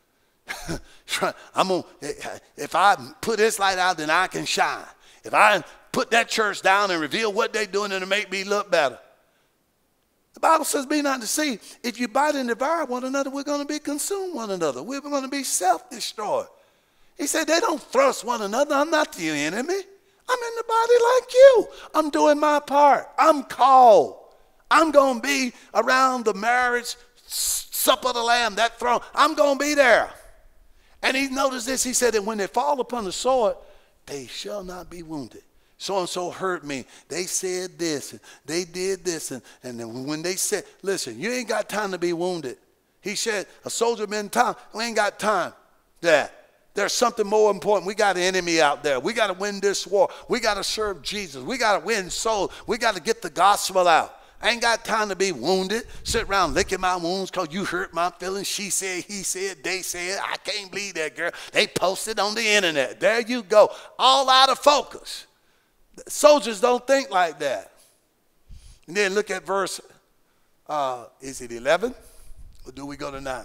I'm gonna, if I put this light out, then I can shine. If I put that church down and reveal what they're doing, it'll make me look better. The Bible says, be not deceived. If you bite and devour one another, we're going to be consumed one another. We're going to be self-destroyed. He said, they don't thrust one another. I'm not the enemy. I'm in the body like you. I'm doing my part. I'm called. I'm going to be around the marriage supper of the Lamb, that throne. I'm going to be there. And he noticed this. He said that when they fall upon the sword, they shall not be wounded. So-and-so hurt me. They said this. And they did this. And, and then when they said, listen, you ain't got time to be wounded. He said, a soldier mentality, we ain't got time. That. There's something more important. We got an enemy out there. We got to win this war. We got to serve Jesus. We got to win souls. We got to get the gospel out. I ain't got time to be wounded, sit around licking my wounds because you hurt my feelings. She said, he said, they said. I can't believe that, girl. They posted on the internet. There you go. All out of focus. Soldiers don't think like that. And then look at verse, uh, is it eleven? Or do we go to nine?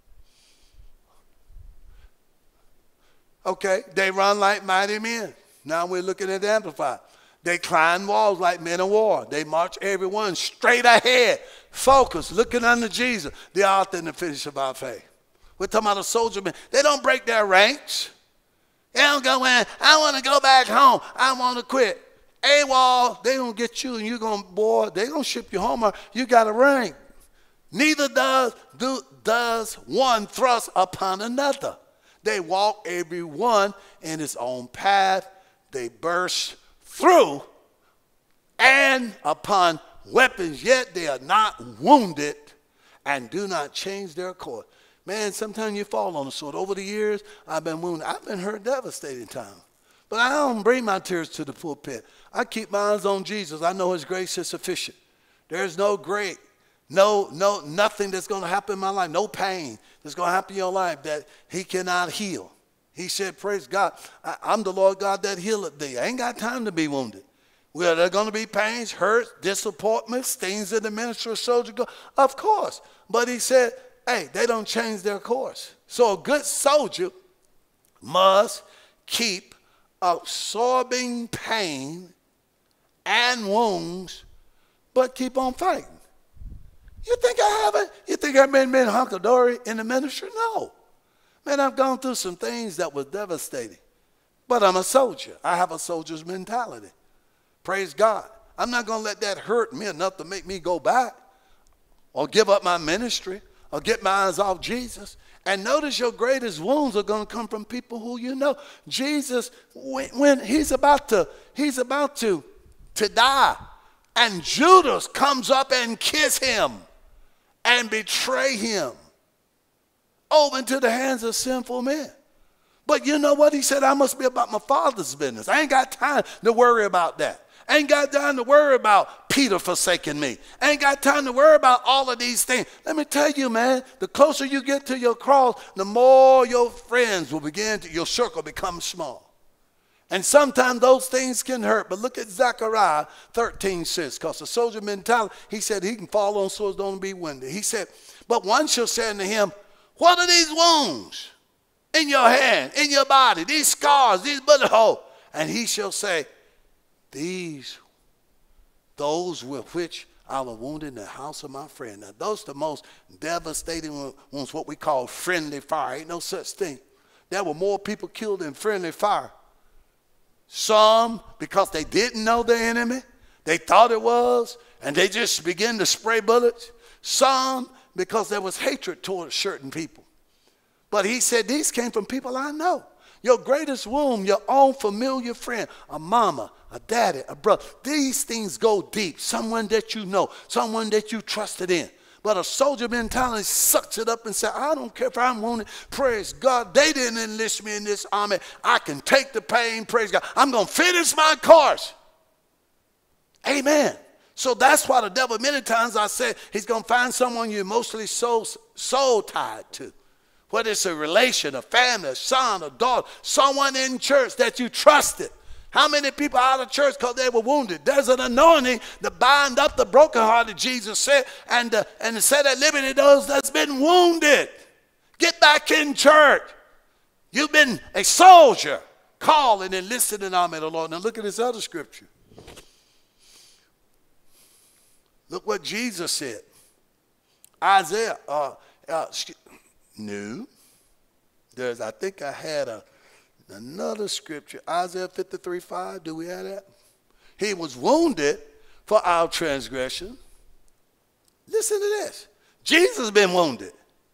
Okay, they run like mighty men. Now we're looking at the Amplified. They climb walls like men of war. They march everyone straight ahead, focused, looking unto Jesus, the author and the finisher of our faith. We're talking about a soldier man. They don't break their ranks. They don't go in, I want to go back home. I want to quit. AWOL, they going to get you and you're going to, boy, they're going to ship you home. Or you got a rank. Neither does, do, does one thrust upon another. They walk every one in his own path. They burst through and upon weapons, yet they are not wounded and do not change their course. Man, sometimes you fall on the sword. Over the years, I've been wounded. I've been hurt devastating times. But I don't bring my tears to the pulpit. I keep my eyes on Jesus. I know his grace is sufficient. There's no great, no, no, nothing that's going to happen in my life, no pain that's going to happen in your life that he cannot heal. He said, praise God, I, I'm the Lord God that healeth thee. I ain't got time to be wounded. Well, there are going to be pains, hurts, disappointments, things that the minister or soldier go. Of course. But he said, hey, they don't change their course. So a good soldier must keep absorbing pain and wounds, but keep on fighting. You think I haven't? You think I've been, been hunky-dory in the ministry? No. Man, I've gone through some things that were devastating. But I'm a soldier. I have a soldier's mentality. Praise God. I'm not going to let that hurt me enough to make me go back or give up my ministry or get my eyes off Jesus And notice your greatest wounds are going to come from people who you know. Jesus, when, when he's about to, he's about to, to die, and Judas comes up and kiss him and betray him over into the hands of sinful men. But you know what? He said, I must be about my Father's business. I ain't got time to worry about that. I ain't got time to worry about Peter forsaking me. I ain't got time to worry about all of these things. Let me tell you, man, the closer you get to your cross, the more your friends will begin to, your circle becomes small. And sometimes those things can hurt. But look at Zechariah thirteen six, because the soldier mentality, he said he can fall on swords, don't be wounded. He said, but one shall say unto him, what are these wounds in your hand, in your body, these scars, these bullet holes? And he shall say, these, those with which I was wounded in the house of my friend. Now, those are the most devastating ones, what we call friendly fire. Ain't no such thing. There were more people killed in friendly fire. Some, because they didn't know the enemy, they thought it was, and they just began to spray bullets. Some, because there was hatred towards certain people. But he said, these came from people I know. Your greatest wound, your own familiar friend, a mama, a daddy, a brother. These things go deep. Someone that you know, someone that you trusted in. But a soldier mentality sucks it up and says, I don't care if I'm wounded. Praise God. They didn't enlist me in this army. I can take the pain. Praise God. I'm going to finish my course. Amen. So that's why the devil, many times I said, he's going to find someone you're emotionally so, so tied to. Whether it's a relation, a family, a son, a daughter, someone in church that you trusted. How many people out of church because they were wounded? There's an anointing to bind up the brokenhearted, Jesus said, and, uh, and to set at liberty those that's been wounded. Get back in church. You've been a soldier, called and enlisted in the army of the Lord. Now look at this other scripture. Look what Jesus said. Isaiah, uh, uh, no. There's, I think I had a, another scripture. Isaiah fifty-three five. Do we have that? He was wounded for our transgression. Listen to this. Jesus has been wounded.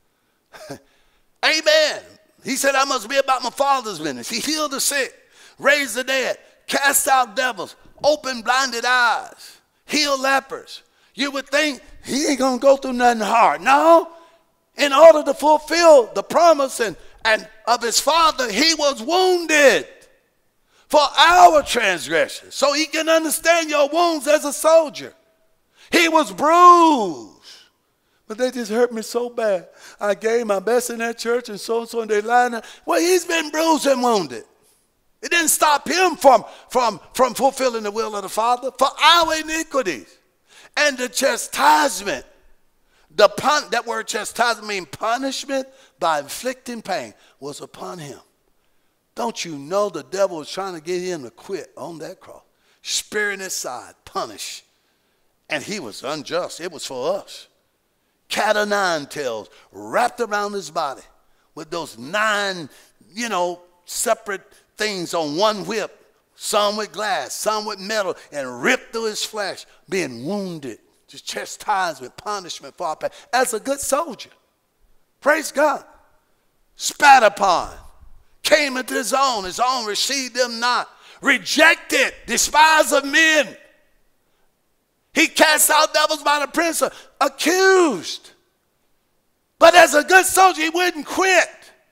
Amen. He said, I must be about my Father's business. He healed the sick, raised the dead, cast out devils, opened blinded eyes, healed lepers. You would think he ain't going to go through nothing hard. No. In order to fulfill the promise and, and of his Father, he was wounded for our transgressions. So he can understand your wounds as a soldier. He was bruised. But they just hurt me so bad. I gave my best in that church and so and so, and they lied. Well, he's been bruised and wounded. It didn't stop him from, from, from fulfilling the will of the Father for our iniquities. And the chastisement, the pun, that word chastisement means punishment by inflicting pain, was upon him. Don't you know the devil was trying to get him to quit on that cross? Spearing his side, punish. And he was unjust. It was for us. Cat o' nine tails wrapped around his body with those nine, you know, separate things on one whip. Some with glass, some with metal, and ripped through his flesh, being wounded, just chastisement, punishment for our pain. As a good soldier, praise God, spat upon, came into his own, his own received them not, rejected, despised of men. He cast out devils by the prince, accused. But as a good soldier, he wouldn't quit.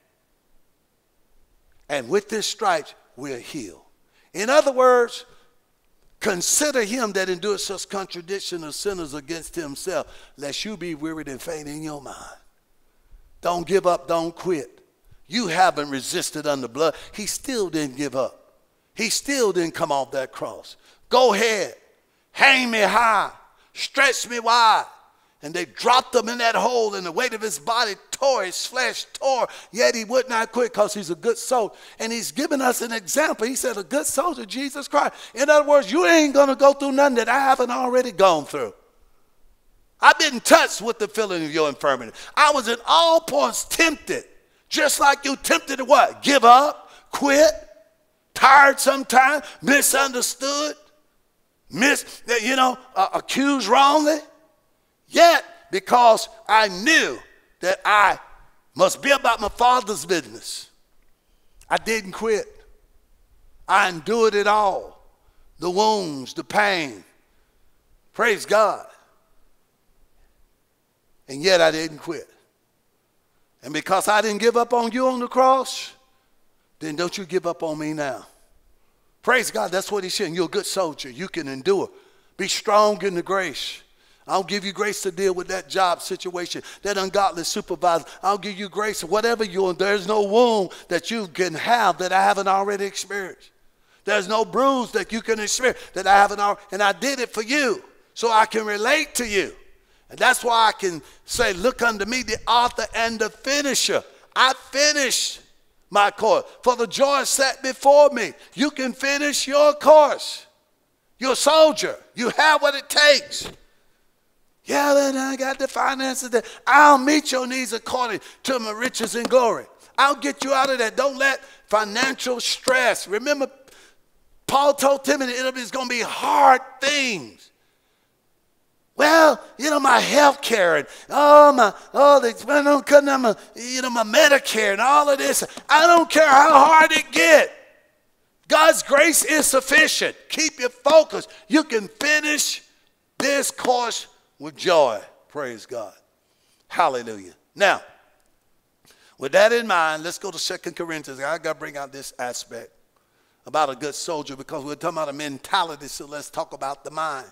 And with this stripes, we're healed. In other words, consider him that endures such contradiction of sinners against himself, lest you be wearied and faint in your mind. Don't give up, don't quit. You haven't resisted under blood. He still didn't give up. He still didn't come off that cross. Go ahead, hang me high, stretch me wide. And they dropped him in that hole, and the weight of his body tore, his flesh tore, yet he would not quit because he's a good soldier. And he's given us an example. He said, a good soldier, Jesus Christ. In other words, you ain't going to go through nothing that I haven't already gone through. I've been touched with the feeling of your infirmity. I was in all points tempted, just like you tempted to what? Give up, quit, tired sometimes, misunderstood, mis, you know, uh, accused wrongly. Yet, because I knew that I Must be about my Father's business. I didn't quit. I endured it all. The wounds, the pain. Praise God. And yet I didn't quit. And because I didn't give up on you on the cross, then don't you give up on me now. Praise God. That's what he's saying. You're a good soldier. You can endure. Be strong in the grace. I'll give you grace to deal with that job situation, that ungodly supervisor. I'll give you grace. Whatever you're in, there's no wound that you can have that I haven't already experienced. There's no bruise that you can experience that I haven't already. And I did it for you so I can relate to you. And that's why I can say, look unto me, the author and the finisher. I finished my course. For the joy set before me. You can finish your course. You're a soldier. You have what it takes. Yeah, then I got the finances there. I'll meet your needs according to my riches and glory. I'll get you out of that. Don't let financial stress. Remember, Paul told Timothy, it's going to be hard things. Well, you know, my health care and oh my, oh, they spend on cutting on my, you know, my Medicare and all of this. I don't care how hard it gets. God's grace is sufficient. Keep your focus. You can finish this course with joy. Praise God. Hallelujah. Now, with that in mind, let's go to Second Corinthians. I got to bring out this aspect about a good soldier because we're talking about a mentality, so let's talk about the mind.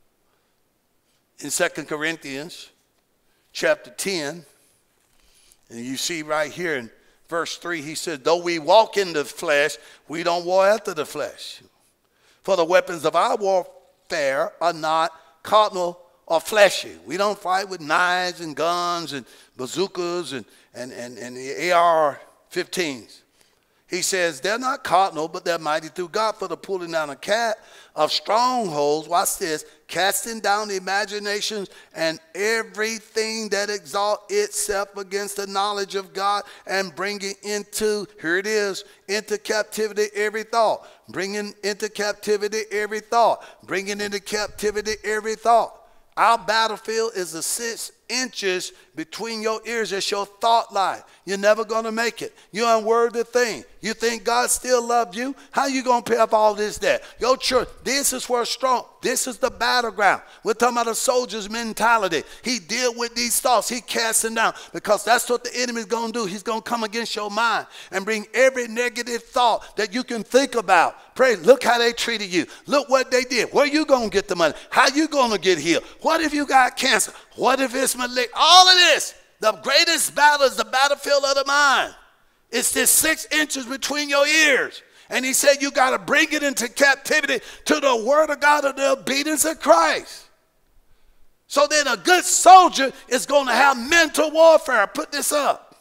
In Second Corinthians chapter ten, and you see right here in verse three, he said, though we walk in the flesh, we don't war after the flesh. For the weapons of our warfare are not carnal or fleshy. We don't fight with knives and guns and bazookas and, and, and, and the A R fifteens. He says they're not carnal, but they're mighty through God for the pulling down a cat of strongholds. Watch this. Casting down the imaginations and everything that exalts itself against the knowledge of God, and bringing into, here it is, into captivity every thought. Bringing into captivity every thought. Bringing into captivity every thought. Our battlefield is the six inches between your ears. It's your thought life. You're never going to make it. You're an unworthy thing. You think God still loves you? How you going to pay up all this debt? Your church, this is where strong. This is the battleground. We're talking about a soldier's mentality. He deal with these thoughts. He casts them down because that's what the enemy is going to do. He's going to come against your mind and bring every negative thought that you can think about. Pray, look how they treated you. Look what they did. Where you going to get the money? How you going to get healed? What if you got cancer? What if it's malaria? All of this. The greatest battle is the battlefield of the mind. It's this six inches between your ears. And he said you got to bring it into captivity to the word of God of the obedience of Christ. So then a good soldier is going to have mental warfare. Put this up.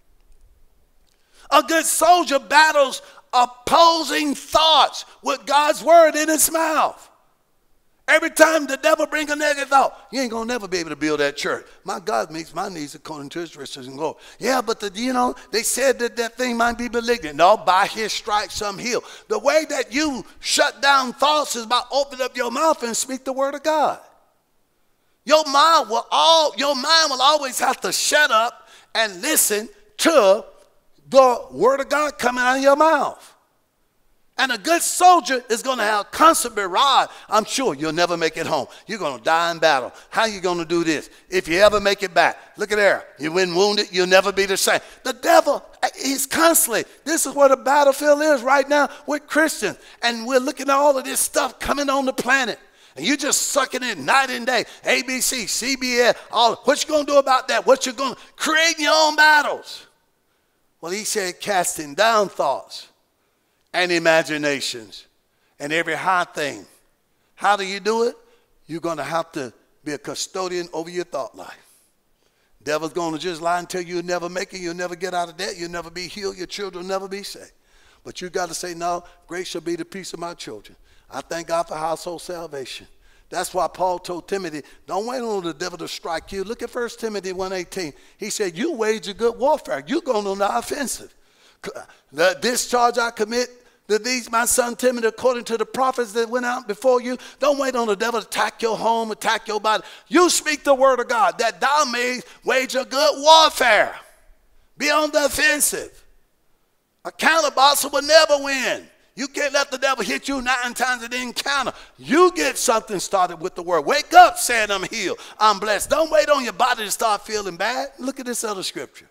A good soldier battles opposing thoughts with God's word in his mouth. Every time the devil brings a negative thought, you ain't going to never be able to build that church. My God meets my needs according to his riches and glory. Yeah, but the, you know, they said that that thing might be malignant. No, by his stripes I'm healed. The way that you shut down thoughts is by opening up your mouth and speak the word of God. Your mind will all, your mind will always have to shut up and listen to the word of God coming out of your mouth. And a good soldier is going to have constant barrage. I'm sure you'll never make it home. You're going to die in battle. How are you going to do this? If you ever make it back, look at there. You've been wounded, you'll never be the same. The devil, he's constantly, this is where the battlefield is right now with Christians. And we're looking at all of this stuff coming on the planet. And you just sucking it night and day. A B C, C B S, all. What you going to do about that? What you going to create your own battles? Well, he said casting down thoughts and imaginations and every high thing. How do you do it? You're going to have to be a custodian over your thought life. Devil's going to just lie and tell you you'll never make it, you'll never get out of debt, you'll never be healed, your children will never be saved. But you got to say, no, great shall be the peace of my children. I thank God for household salvation. That's why Paul told Timothy, don't wait on the devil to strike you. Look at First Timothy one eighteen. He said, you wage a good warfare. You're going on the offensive. The discharge I commit to these, my son Timothy, according to the prophets that went out before you. Don't wait on the devil to attack your home, attack your body. You speak the word of God, that thou may wage a good warfare. Be on the offensive. A counterboxer will never win. You can't let the devil hit you nine times and then counter. You get something started with the word. Wake up saying I'm healed, I'm blessed. Don't wait on your body to start feeling bad. Look at this other scripture.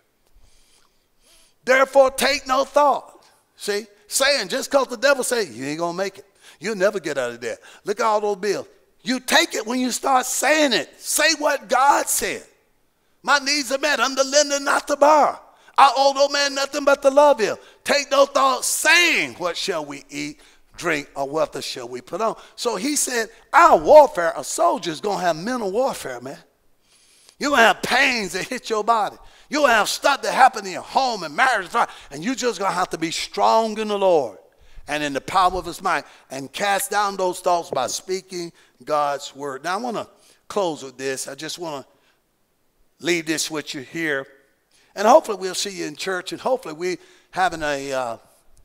Therefore, take no thought. See, saying just because the devil say you ain't going to make it. You'll never get out of there. Look at all those bills. You take it when you start saying it. Say what God said. My needs are met. I'm the lender, not the borrower. I owe no man nothing but to love him. Take no thought saying, what shall we eat, drink, or what shall we put on? So he said, our warfare, a soldier is going to have mental warfare, man. You're going to have pains that hit your body. You're going to have stuff that happen in your home and marriage, and you're just going to have to be strong in the Lord and in the power of his might and cast down those thoughts by speaking God's word. Now, I want to close with this. I just want to leave this with you here. And hopefully we'll see you in church, and hopefully we're having a uh,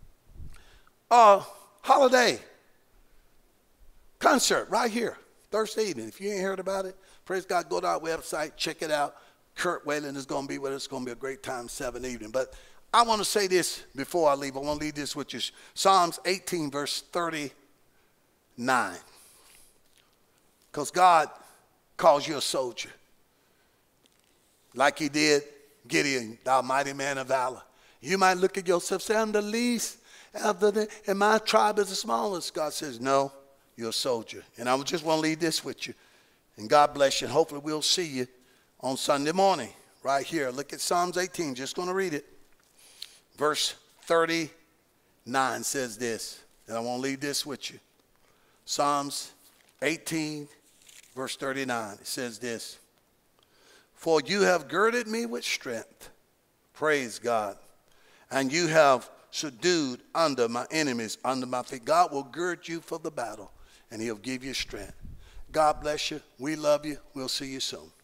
uh, holiday concert right here Thursday evening. If you ain't heard about it, praise God, go to our website, check it out. Kurt Whalen is going to be with us. It's going to be a great time, seven evening. But I want to say this before I leave. I want to leave this with you. Psalms eighteen, verse thirty-nine. Because God calls you a soldier. Like he did Gideon, thou mighty man of valor. You might look at yourself and say, I'm the least, of the, and my tribe is the smallest. God says, no, you're a soldier. And I just want to leave this with you. And God bless you. And hopefully we'll see you on Sunday morning right here. Look at Psalms eighteen. Just going to read it. Verse thirty-nine says this. And I want to leave this with you. Psalms eighteen, verse thirty-nine. It says this. For you have girded me with strength, praise God, and you have subdued under my enemies, under my feet. God will gird you for the battle, and he'll give you strength. God bless you. We love you. We'll see you soon.